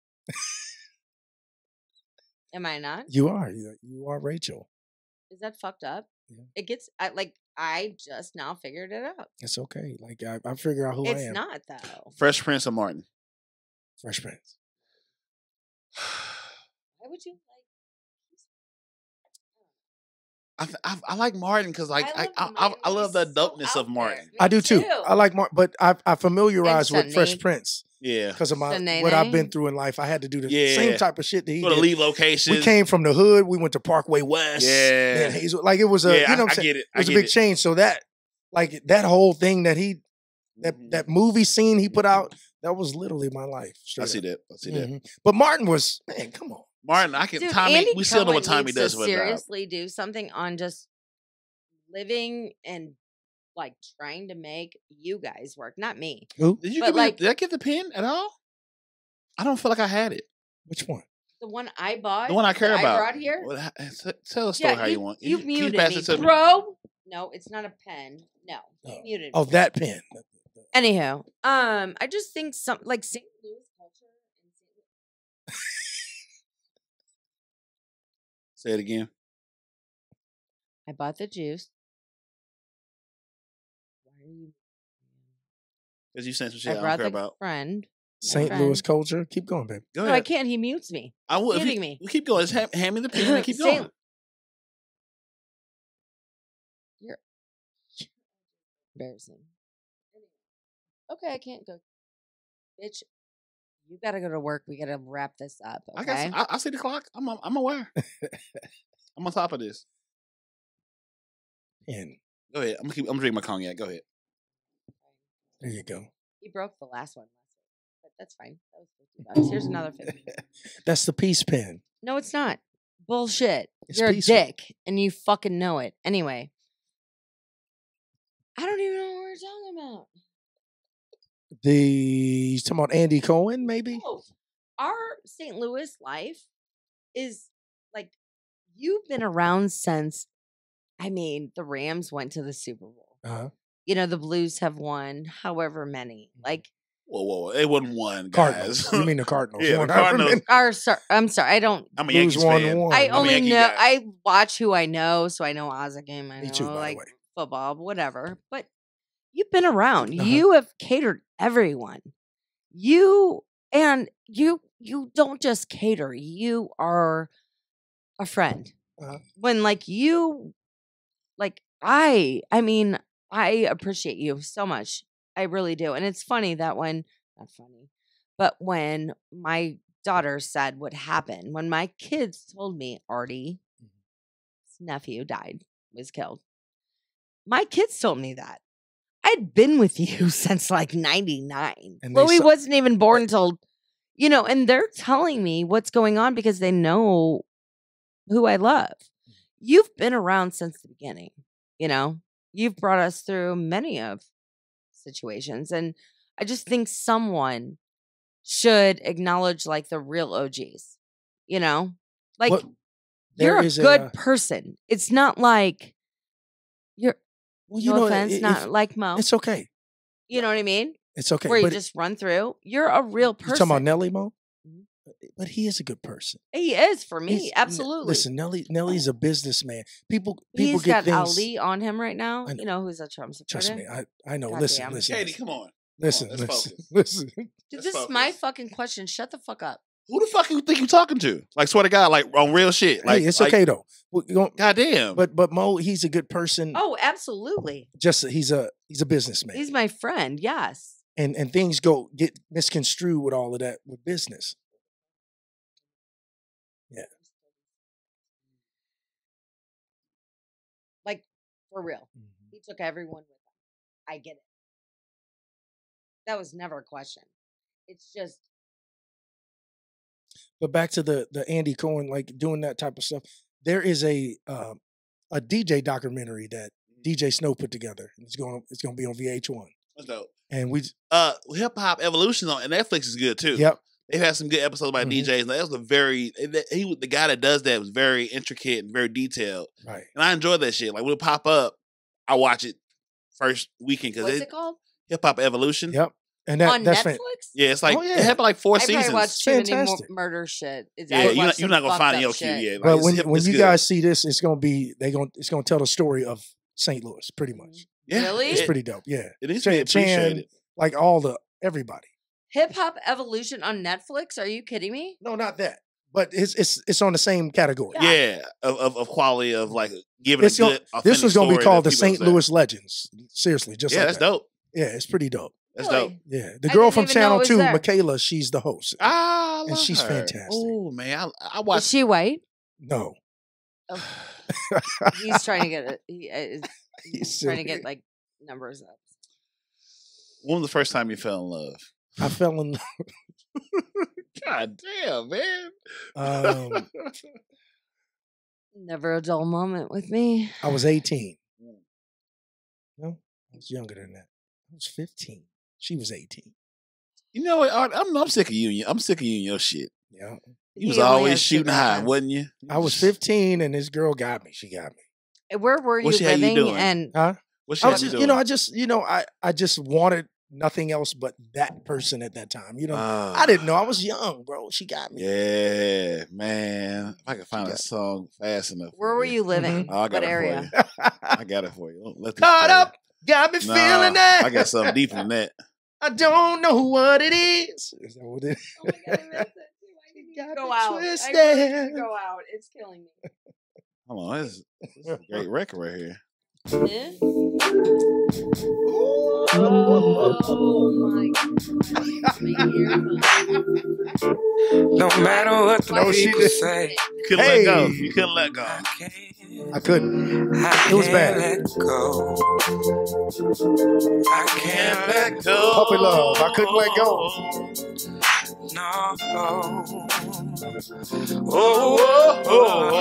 Am I not? You are. You are Rachel. Is that fucked up? Yeah. It gets I just now figured it out. It's okay. Like I figure out who I It's am. not though. Fresh Prince of Martin? Fresh Prince. Why would you I like Martin because like I I love Martin, I love the he's so dopeness out of Martin. there. I do Me too. too. I like but I familiarized with Fresh Shanae. Prince Yeah, because of what I've Shanae. been through in life. I had to do the Yeah. same type of shit that he go to did. leave locations. We came from the hood. We went to Parkway West. Yeah. Then Hazel. Like it was a. Yeah, you know what I'm I saying? get it. It was I a get big it. change. So that that whole thing that he Mhm. that movie scene he put out, that was literally my life. I straight see up. that. I see that. Mhm. But Martin was, man, come on. Martin, I can. Dude, Tommy, Andy we still know what Cohen Tommy needs does to for a job. seriously do something on just living and like trying to make you guys work, not me. Who? Did you But, give me? like- Did I get the pen at all? I don't feel like I had it. Which one? The one I bought, The one I care that about. I brought here. Well, tell a story how you want. You Can muted pass me, it to me? bro. No, it's not a pen. No, you Oh. muted. Oh, me. that pen. Anywho, I just think some like St. Louis culture and St. Say it again. I bought the juice. Why are you? Because you saying some shit I I don't brought care the about. friend. St. friend. Louis culture. Keep going, baby. Go No, ahead. I can't. He mutes me. I will. If Muting you, me. we keep going. Just hand me the pen and keep St. going. You're embarrassing. Okay, I can't go. Bitch, you gotta go to work. We gotta wrap this up. I Okay. got. I see the clock. I'm aware. I'm on top of this. And Go ahead. I'm drinking my cognac. Go ahead. there you go. He broke the last one last week, but that's fine. That was $50. Here's another 50. That's the peace pen. No, it's not. Bullshit. It's You're a peaceful. dick, and you fucking know it. Anyway, I don't even know what we're talking about. You talking about Andy Cohen, maybe? No, our St. Louis life is like you've been around since. I mean, the Rams went to the Super Bowl. Uh-huh. You know, the Blues have won however many. Like Whoa. It wasn't one, Cardinals. guys. You mean the Cardinals? Yeah, the Won however Cardinals. many- I'm sorry. I don't. I'm a Blues Yankees won fan. one. I I'm a only Yankee know. guy. I watch who I know, so I know Ozzie game. I Me know too, by like the way. football, whatever. But you've been around. Uh-huh. You have catered everyone. You don't just cater. You are a friend. Uh-huh. When I mean, I appreciate you so much. I really do. And it's funny that not funny, but when my daughter said what happened, when my kids told me Artie's nephew was killed, my kids told me that. I'd been with you since like 99. And they Chloe saw- wasn't even born until, and they're telling me what's going on because they know who I love. You've been around since the beginning, You've brought us through many of situations. And I just think someone should acknowledge like the real OGs. You know, like What- you're there a is good person. It's not like you're. Well, you No know, offense, if- not like Mo. it's okay. You know what I mean? It's okay. Where you but just run through. You're a real you person. talking about Nelly Mo? Mhm. But he is a good person. He is for me, He's- absolutely. Listen, Nelly's a businessman. People He's get got things. Ali on him right now. I know. You know who's a Trump supporter? Trust me, I know. God Listen, damn. listen, Katie, come on. listen, let's listen, focus. listen. Dude, Let's this is my focus. fucking question. Shut the fuck up. Who the fuck you think you talking to? Like, swear to God, like on real shit. Like, Hey, it's like, okay though. Goddamn. But Mo, he's a good person. Oh, absolutely. Just he's a businessman, He's my friend. Yes. and things get misconstrued with all of that with business. Yeah. Like, for real. He took everyone with him. I get it. That was never a question. It's just, But back to the Andy Cohen, like doing that type of stuff. There is a DJ documentary that DJ Snow put together. It's going to be on VH1. That's dope. And we Hip Hop Evolution on and Netflix is good too. yep. They've had some good episodes by Mhm. DJs. That was the guy that does that was very intricate and very detailed. Right. And I enjoy that shit. Like when it pop up, I watch it first weekend what's because it called? Hip Hop Evolution. Yep. And On that's Netflix? Yeah, it's like Oh, yeah. it happened like 4 I probably seasons. watched too many Fantastic. murder shit. It's, Yeah, I you're watched not some gonna find it in your fucked queue. up shit. Yeah, like, But it's when it's you good. guys see this, it's gonna tell the story of St. Louis, pretty much. Yeah, Really? It's it, pretty dope. Yeah, it needs to be Chan, appreciated. like everybody. Hip Hop Evolution on Netflix? Are you kidding me? No, not that. But it's on the same category. Yeah, of quality of like giving It's a gonna- good. This was going to be called the St. Louis Legends. Seriously, just Yeah, like that's that. dope. Yeah, it's pretty dope. That's Really? dope. Yeah, the I girl didn't from even know it Channel was 2, there. Michaela, she's the host. Ah, I And love she's her. fantastic. Oh man, I Is watched. she white? No, He's trying to get it. He's He's trying to silly. get like numbers up. When was the first time you fell in love? I fell in. God damn, man. Never a dull moment with me. I was 18. No, I was younger than that. I was 15. She was 18. You know what? Art, I'm sick of you. I'm sick of you and your shit. Yeah, You was He only always has two shooting high, girlfriends. wasn't you? I was 15, and this girl got me. She got me. Where were you What she had you living? doing? And Huh? What's I she was doing? just, I just wanted nothing else but that person at that time. You know, Ah, I didn't know. I was young, bro. She got me. Yeah, man. If I could find a got- song fast enough. where were you living? Oh, I got What it area? for you. I got it for you. Don't let this Caught play. up, got me Nah, feeling that. I got something deeper than that. I don't know what it is. Is that what it is? Oh my God, I missed it. Why did you Got go me out? I twisted. wanted you to go out. It's killing me. Hold on, this is a great record right here. Eh? Oh my God. No matter what the No, she people did. say, You couldn't let go. You couldn't let go. I can't. I couldn't. I It was can't bad. let go. I can't let go. Puppy love. I couldn't let go. no. Oh, oh,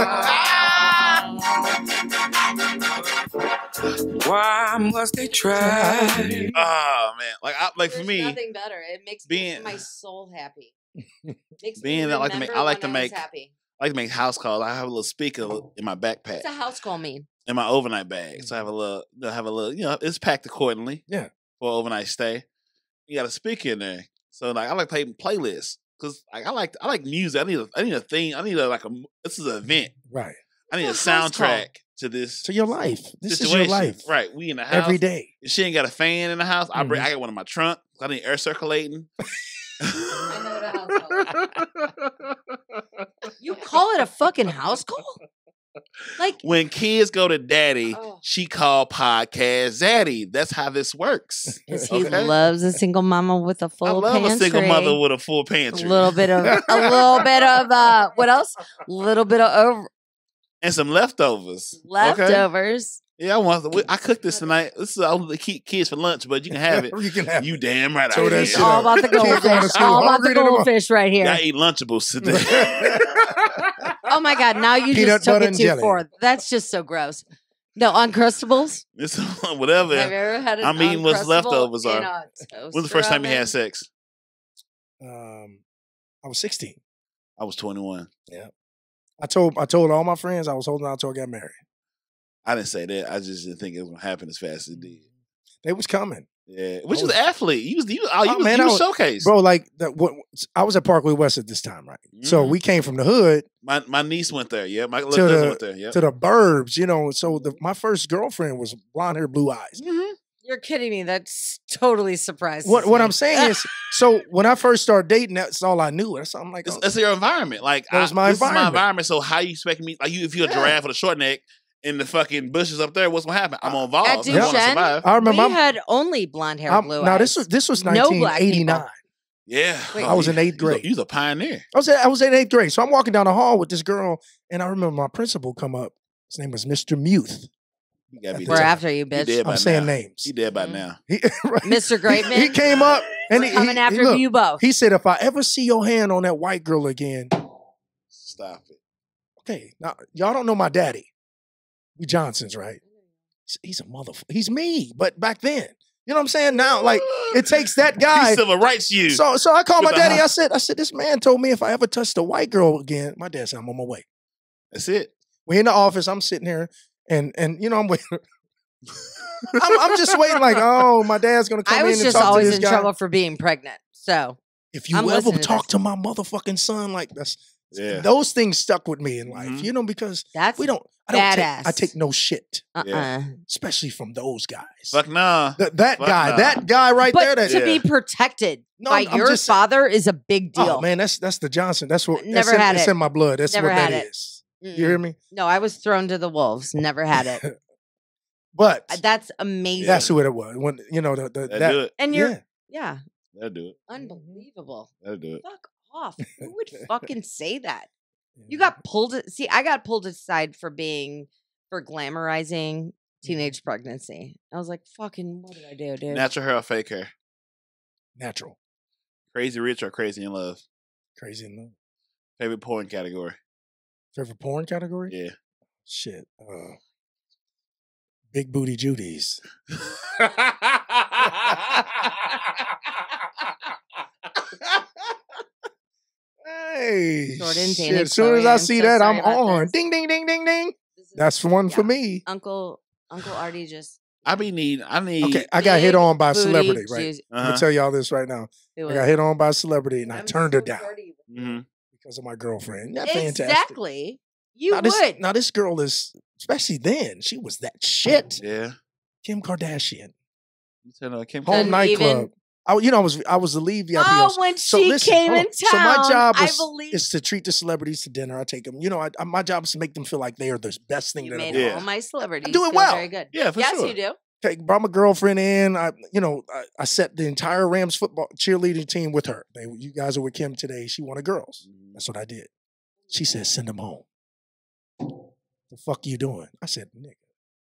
Why must they try? Oh man, like for There's me, nothing better. It makes being- my soul happy. Makes Being me that I like to make- remember I like when to was make- happy. I like to make house calls. I have a little speaker in my backpack, What's a house call mean? in my overnight bag. So I have a little, it's packed accordingly. Yeah. For an overnight stay. You got a speaker in there. So like I like playing playlists. Cause like I like music. I need a thing. I need this is an event. Right. I need a What's a house call? soundtrack to this To your life. This situation. is your life. Right. We in the house. Every day. If she ain't got a fan in the house, I Mhm. got one in my trunk. I need air circulating. I know what a house call is. You call it a fucking house call? Like, When kids go to daddy, Oh. she call podcast zaddy. That's how this works. because he Okay? loves a single mama with a full I love pantry. a single mother with a full a pantry. little bit of what else? A little bit of And some leftovers. Okay? leftovers. Yeah, I cooked this tonight. This is all the kids for lunch, but you can have it. You can have You it. damn right. Throw I that can. It's shit all out. about the Kids going to goldfish. school All about hungry the tomorrow. goldfish right here. I eat Lunchables today. Oh my God! Now you Peanut just took butter it and too jelly. far. That's just so gross. No, Uncrustables. It's whatever. Have you ever had an I'm eating what's Uncrustable leftovers in are. a When's the first time you had toaster sex? I was 16. I was 21. I told all my friends I was holding out till I got married. I didn't say that. I just didn't think it was gonna happen as fast as it did. They was coming. Yeah, which I was was- an athlete. You was showcased. Bro, like I was at Parkway West at this time, right? So Mhm. we came from the hood My niece went there. Yeah, my little To cousin the- went there. Yeah. to the burbs, you know. So my first girlfriend was blonde hair, blue eyes. Mhm. You're kidding me. That's totally surprising. What I'm saying is, so when I first started dating, that's all I knew. That's I'm like, It's, oh, it's your environment. Like That was my this is my environment. environment. So how you expect me? Like if you're a Yeah. giraffe with a short neck in the fucking bushes up there, what's gonna happen? I'm gonna evolve. At I'm gonna Duchenne, survive. I remember. we had only blonde hair, blue Now eyes. this was No black people. 1989. Yeah, Wait. I was in eighth grade. You was a pioneer. I was in 8th grade. So I'm walking down the hall with this girl, and I remember my principal come up. His name was Mr. Muth. You gotta be We're dead. after you, He bitch. dead by I'm saying now. names. He dead by Mhm. now. He, right? Mr. Greatman. He came up and he coming after look, you both. He said, "If I ever see your hand on that white girl again, Stop it. okay." Now y'all don't know my daddy. We Johnsons, right? He's a motherfucker. He's me, but back then, you know what I'm saying? Now, like it takes that guy. He civil rights you. So I called my With the daddy. house. I said, this man told me if I ever touched a white girl again, my dad said I'm on my way. That's it. We're in the office. I'm sitting here, and you know I'm waiting. I'm just waiting, like, oh, my dad's gonna come I in was and just talk to always this in guy. trouble for being pregnant. So If you I'm ever listening to talk this. to my motherfucking son, like Yeah. those things stuck with me in life, Mhm. you know, because that's I don't take, badass. I take no shit, Yeah. especially from those guys. Fuck nah. That Fuck guy, nah. that guy right there. But That to be protected No, by I'm your just saying- father is a big deal. oh man, that's the Johnson. That's what Never that's had it's it. in my blood. That's Never what that had it. is. Mm-mm. You hear me? No, I was thrown to the wolves. Never had it. But That's amazing. that's what it was. When you know that That'll do it. and you're yeah. yeah, That'll do it. unbelievable. That'll do it. Fuck off. Who would fucking say that? You Yeah. got pulled. See, I got pulled aside for glamorizing teenage pregnancy. I was like, fucking, what did I do, dude? Natural hair or fake hair? natural, Crazy rich or crazy in love? crazy in love. Favorite porn category? Favorite porn category? Yeah. Shit. Big booty Judies. Hey, Jordan, shit. Dana, As soon as Chloe, I I'm see so that, I'm sorry about on. this. Ding, ding, ding, ding, ding. This is- That's one for yeah. me. Uncle Artie just. I need. Okay, I got hit big on by a booty celebrity, right? juice- I'm Uh-huh. gonna tell y'all this right now. Who I was got it? hit on by a celebrity, and I I'm turned her so down sorry. Mhm. because of my girlfriend. Not fantastic. Exactly. You Now would. this girl is, especially then, she was that shit. Yeah. Kim Kardashian, You tell her Kim home Couldn't nightclub. even- I was the lead VIP. Oh, host. when So she listen, came hold in on. town, So my job I is, believe is to treat the celebrities to dinner. I take them. You know, my job is to make them feel like they are the best thing you that made ever. Yeah. all my celebrities do it feel well. very good. Yeah, for yes, sure. you do. Brought my girlfriend in. I set the entire Rams football cheerleading team with her. You guys are with Kim today. She wanted girls. That's what I did. She said, "Send them home." The fuck you doing? I said, "Nigga,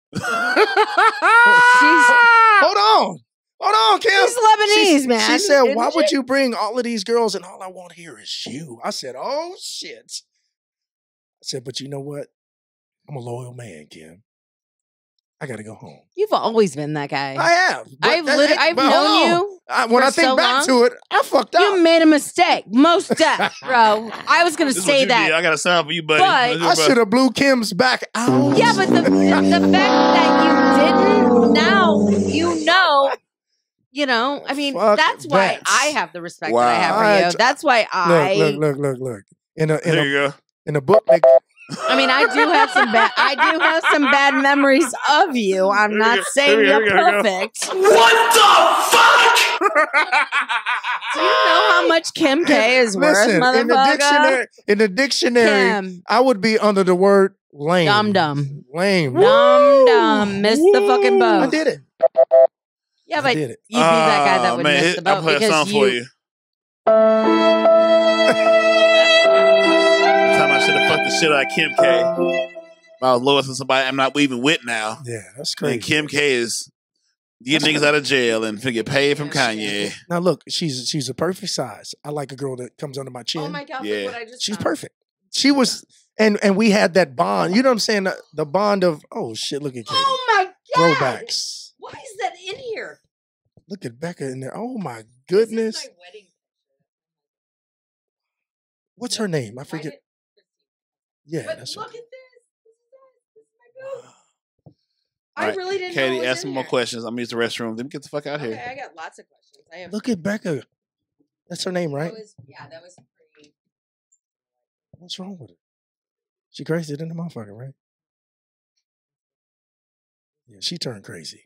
hold on, Kim." She's Lebanese, man. She said, isn't "Why would she? you bring all of these girls and all I want here is you?" I said, "Oh shit." I said, "But you know what? I'm a loyal man, Kim. I got to go home." You've always been that guy. I have. but I've that- I've but hold known on. you. When for I think so back long. to it, I fucked up. You made a mistake. Most deaf, bro. I was gonna This is what say you that. did. I got a sound for you, buddy. But- I should have blew Kim's back out. Yeah, but the fact that you didn't, now you know. You know, I mean, Fuck that's why that. I have the respect Wow. that I have for I- you. That's why I. Look. There you go. In a book, they, I mean, I do have some bad memories of you. I'm not saying Here you're we go, here we go. perfect. What the fuck? Do you know how much Kim K is worth, listen, motherfucker? in the dictionary, Kim, I would be under the word lame. dum dum, Lame. dum dum, missed the fucking boat. I did it. Yeah, I but did it. you'd be that guy that would man, miss the I'll boat play a song because for you. The time I should have fucked the shit out of Kim K. If I was lower than somebody I'm not even with now. Yeah, that's crazy. And Kim K is get niggas out of jail and finna get paid from Kanye. Now look, she's a perfect size. I like a girl that comes under my chin. oh my god, Yeah. look what I just She's found. perfect. She was, and we had that bond. You know what I'm saying? The bond of, oh shit, look at Katie. Oh my god, Throwbacks. Why is that in here? Look at Becca in there. Oh my This is goodness. my wedding. What's her name? I Why forget. did- Yeah, But that's look right. at this. This is my boob. All I right, really didn't know Katie, it was ask in some more here. questions. I'm gonna use the restroom. Then get the fuck out Okay, here. I got lots of questions. I have. Look at Becca. That's her name, right? That was pretty. What's wrong with her? She crazy than the motherfucker, right? Yeah, she turned crazy.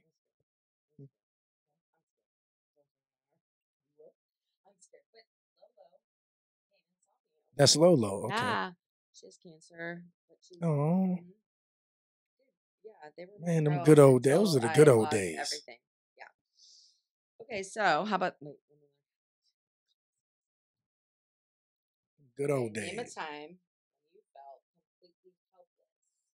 That's Lolo. Okay. Yeah, she has cancer. But she's, Oh, Mhm. Yeah, they were man, them girls good old days. Those are until the good I old lost days. Everything. Yeah. Okay, so how about wait? Let me Good old okay, name a days. time when you felt completely helpless.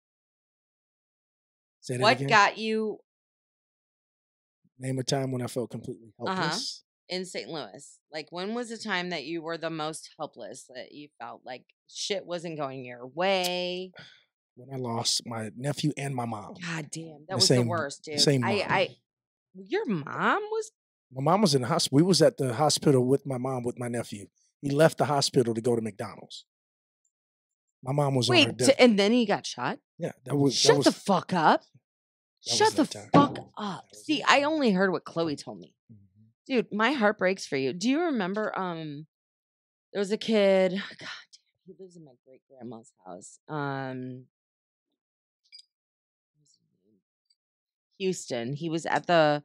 Say that What again. got you Name a time when I felt completely helpless. in St. Louis? Like, when was the time that you were the most helpless? That you felt like shit wasn't going your way? When I lost my nephew and my mom. God damn, that The was same- the worst, the dude. same month. Your mom was. My mom was in the hospital. We was at the hospital with my mom with my nephew. He left the hospital to go to McDonald's. My mom was on her Wait, death. and then he got shot? Yeah, that was. Shut the fuck up. that was Shut the that time. fuck up. That was See, it. I only heard what Chloe told me. Mhm. Dude, my heart breaks for you. Do you remember there was a kid, God damn, he lives in my great grandma's house. What's his name? Houston. He was at the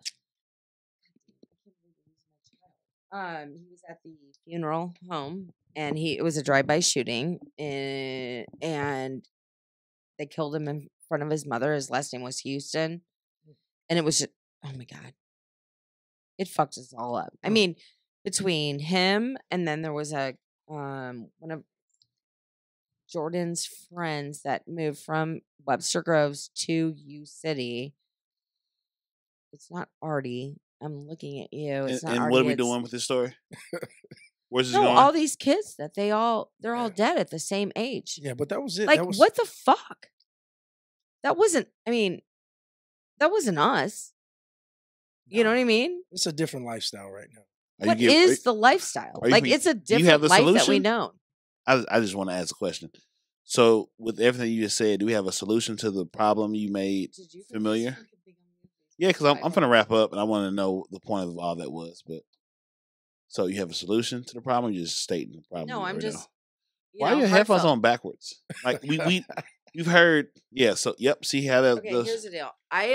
he was at the funeral home and it was a drive-by shooting and they killed him in front of his mother. His last name was Houston. And it was just, oh my God. It fucked us all up. I mean, between him and then there was a one of Jordan's friends that moved from Webster Groves to U City. It's not Artie. I'm looking at you. It's not And Artie. what are we it's- doing with this story? Where's this No, going? all these kids that they're all dead at the same age. Yeah, but that was it. Like, that was, what the fuck? That wasn't. I mean, that wasn't us. You know what I mean? It's a different lifestyle right now. Are What you is the lifestyle? are you Like, being- it's a do you have different the life that we solution? know. I just want to ask a question. So, with everything you just said, do we have a solution to the problem you made Did you familiar? Yeah, because I'm going to wrap up, and I want to know the point of all that was. But so, you have a solution to the problem? Or you're just stating the problem. No, you I'm already just. know? you Why are know, your headphones heartfelt. on backwards? Like you've heard. Yeah. So, yep. See how that Okay, goes. here's the deal.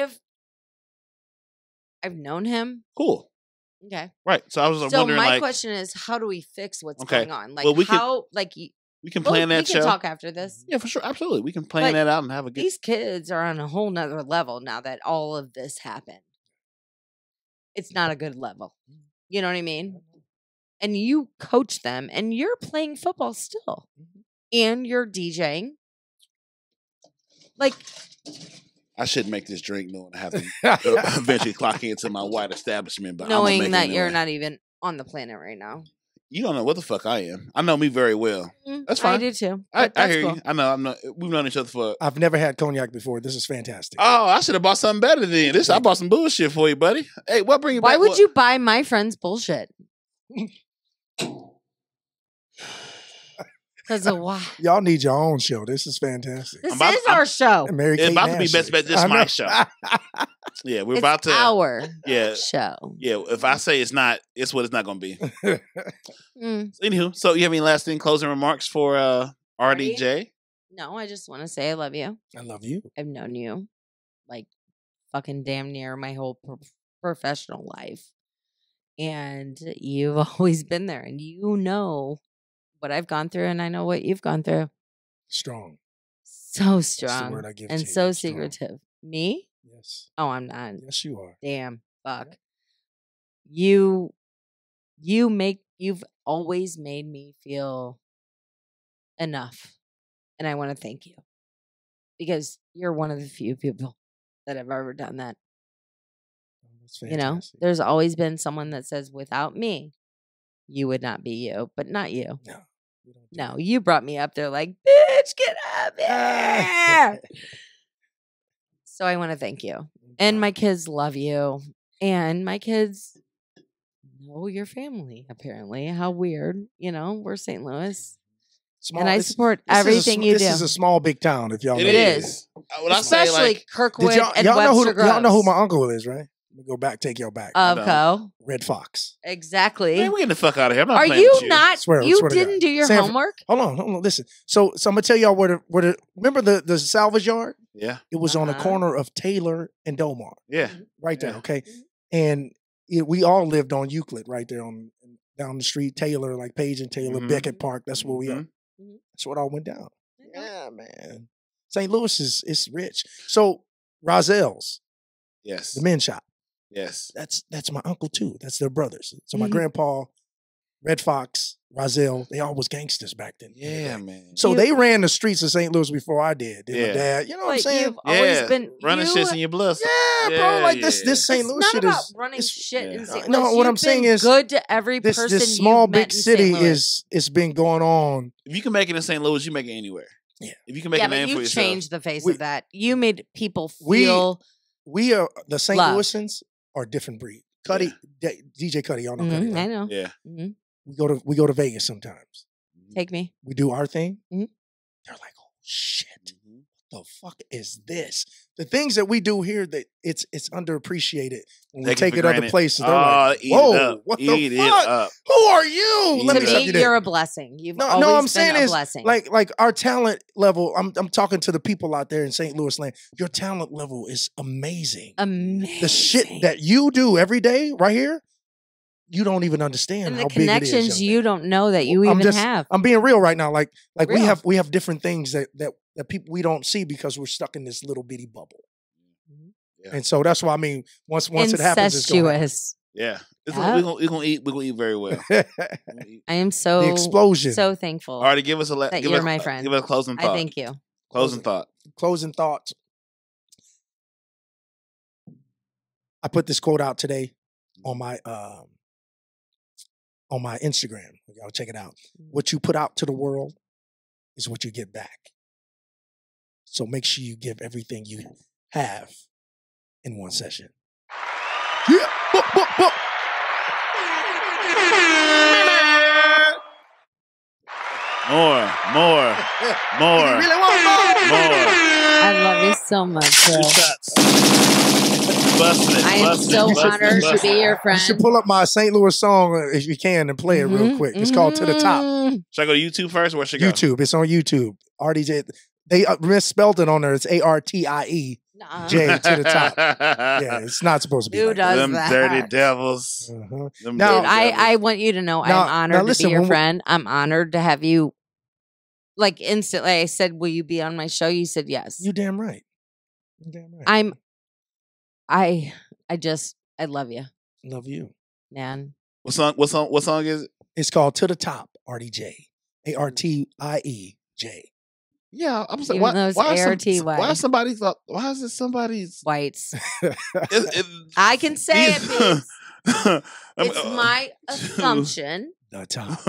I've known him. Cool. Okay. Right. So I was So wondering, my like, question is, how do we fix what's Okay, going on? Like, well, we can- how? Like, we can plan we that can show. talk after this. Yeah, for sure. Absolutely. We can plan But that out and have a good. These kids are on a whole nother level now that all of this happened. It's not a good level. You know what I mean? And you coach them, and you're playing football still, and you're DJing. Like, I shouldn't make this drink knowing I have to eventually clock into my white establishment, but I'm gonna make knowing it that you're anyway. not even on the planet right now. You don't know what the fuck I am. I know me very well. That's I fine. do too. I But that's hear cool. you. I know. I'm not. We've known each other for. I've never had cognac before. This is fantastic. Oh, I should have bought something better than this. I bought some bullshit for you, buddy. Hey, what bring you Why back? would you buy my friend's bullshit? Because of why? Y'all need your own show. This is fantastic. This about- is our show. And Mary It's Kate about to be Nash best shit. bet. This I my know. show. Yeah, we're It's about to. our Yeah, show. yeah. If I say it's not, it's what it's not going to be. Mm. Anywho, so you have any lasting closing remarks for RDJ? No, I just want to say I love you. I love you. I've known you like fucking damn near my whole professional life. And you've always been there. And you know what I've gone through, and I know what you've gone through. Strong. So the strong word I give and to you, so strong. secretive. Me? Yes. Oh, I'm not. Yes, you are. Damn, fuck. You've always made me feel enough. And I want to thank you. Because you're one of the few people that have ever done that. That's You know, fantastic. there's always been someone that says, without me, you would not be you, but not you. No. we don't do No, that. you brought me up there like, bitch, get up here. So I want to thank you. And my kids love you. And my kids know your family, apparently. How weird. You know, we're St. Louis. Small, And I it's- support this is a everything sm- you This do. is a small, big town. If y'all know It that. is. When I say, Especially like, Kirkwood Did y'all, and y'all know Webster who y'all know who Groves. my uncle is, right? Let me go back, take y'all back. Of I Co. Red Fox. Exactly. man, we getting the fuck out of here. I'm not Are playing you with you. not? Swear You to God. didn't do your Sanford- homework? Hold on. Listen. So I'm gonna tell y'all where the remember the salvage yard? Yeah, It was on the Uh-huh. corner of Taylor and Domar, yeah. right there. Yeah. Okay, and we all lived on Euclid, right there on down the street. Taylor, like Page and Taylor, Mhm. Beckett Park. That's where we are. Mhm. That's what all went down. Yeah, man. St. Louis is rich. So Rozell's, Yes. the men's shop. Yes. That's my uncle too. That's their brothers. So my Mhm. grandpa, Red Fox, Rozell, they all was gangsters back then. Yeah, man. So You- they ran the streets of St. Louis before I did. Did my Yeah. dad. You know what I'm But saying? you've always been running you, shits in your blood. Yeah, bro. Yeah, Like this yeah. St. It's Louis not shit about is running it's- shit in yeah. St. Louis. No, what You've I'm saying been is good to every this person this small you've met big in city St. Louis. is it's been going on. If you can make it in St. Louis, you make it anywhere. Yeah. If you can make yeah, a name but for you yourself. changed the face We- of that. You made people we- feel. We are the St. Love. Louisans are a different breed. Cuddy, DJ Cuddy, y'all know Cuddy, Mhm, right? I know. Yeah. Mhm. We go to Vegas sometimes. Take me. We do our thing. Mhm. They're like, oh shit. Mhm. The fuck is this? The things that we do here that it's underappreciated when we Take it take for it other granted. places. They're Oh, like, eat whoa, it up. what Eat the it fuck? up. Who are you? Eat Let To me it suck me, you dick. you're a blessing. You've No, always I'm been saying a is blessing. like our talent level. I'm talking to the people out there in St. Louis land. Your talent level is amazing. amazing. The shit that you do every day right here, you don't even understand and how the big it is. connections young you man. don't know that you I'm even just- have. I'm being real right now. Like Real. we have different things that people we don't see because we're stuck in this little bitty bubble. Yeah. And so that's why I mean, once it happens, it's going Incestuous. Yeah. It's Yeah. We're gonna eat very well. to We're gonna eat. I am so the explosion. so thankful. All right, give us a That give you're us, my friend. Give us a closing thought. I thank you. Closing thought. Closing thoughts. I put this quote out today on my Instagram. Y'all check it out. What you put out to the world is what you get back. So make sure you give everything you have in one session. Yeah. Book. More. You really want more? I love you so much, bro. Two shots. Busting it. I am busting it, so busting it, honored to busting be it. your You friend. should pull up my St. Louis song if you can and play it real quick. It's called To the Top. Mhm. Should I go to YouTube first? Where should I go? YouTube. It's on YouTube. RDJ. They misspelled it on there. It's ARTIE. Nuh-uh. J to the top. Yeah, it's not supposed to be. Who like does Them that? dirty devils. that. Uh-huh. Them Now- Dude, dirty devils. I want you to know Now- I'm honored now to listen, be your when we- friend. I'm honored to have you. Like instantly, I said, "Will you be on my show?" You said yes. You damn right. You damn right. I love you, Love you. man. What song is it? It's called To the Top. RDJ. ARTIEJ. Yeah, I'm saying Even though it's ARTY. why somebody thought? Why is it somebody's? Whites. It, I can say it, these- Beans. I mean, It's my assumption. The Top.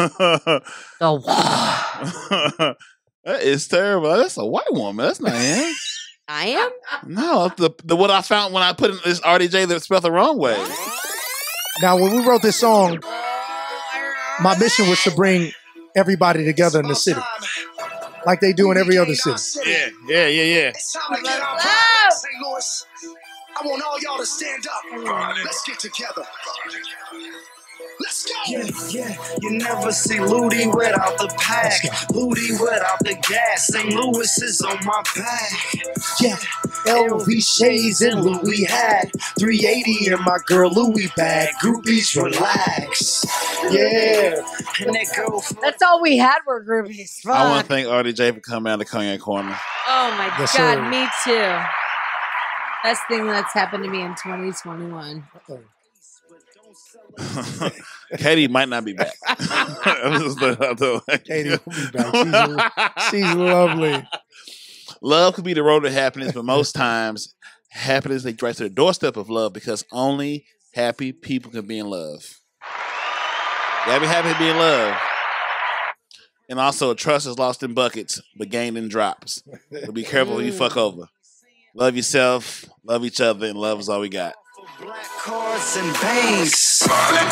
The That is terrible. That's a white woman. That's not him. I am. No, the what I found when I put in this RDJ that spelled the wrong way. Now, when we wrote this song, my mission was to bring everybody together in the city, like they do in every other city. Yeah. It's time to get our pride, St. Louis. I want all y'all to stand up. Let's get together. Let's go. Yeah. You never see Ludi without the pack. Ludi without the gas. St. Louis is on my back. Yeah. LV shades and Louis hat. 380 in my girl Louis bag. Groupies relax. Yeah. And they go for That's all we had were groupies. I want Fuck. to thank RDJ for coming out of Cognac Corner. Oh my Yes, god, sir. me too. Best thing that's happened to me in 2021. Katie might not be back. Katie will be back. She's lovely. Love could be the road to happiness, but most times happiness leads right to the doorstep of love because only happy people can be in love. You gotta be happy to be in love. And also, trust is lost in buckets, but gained in drops. So be careful who you fuck over. Love yourself, love each other, and love is all we got. black cards and banks.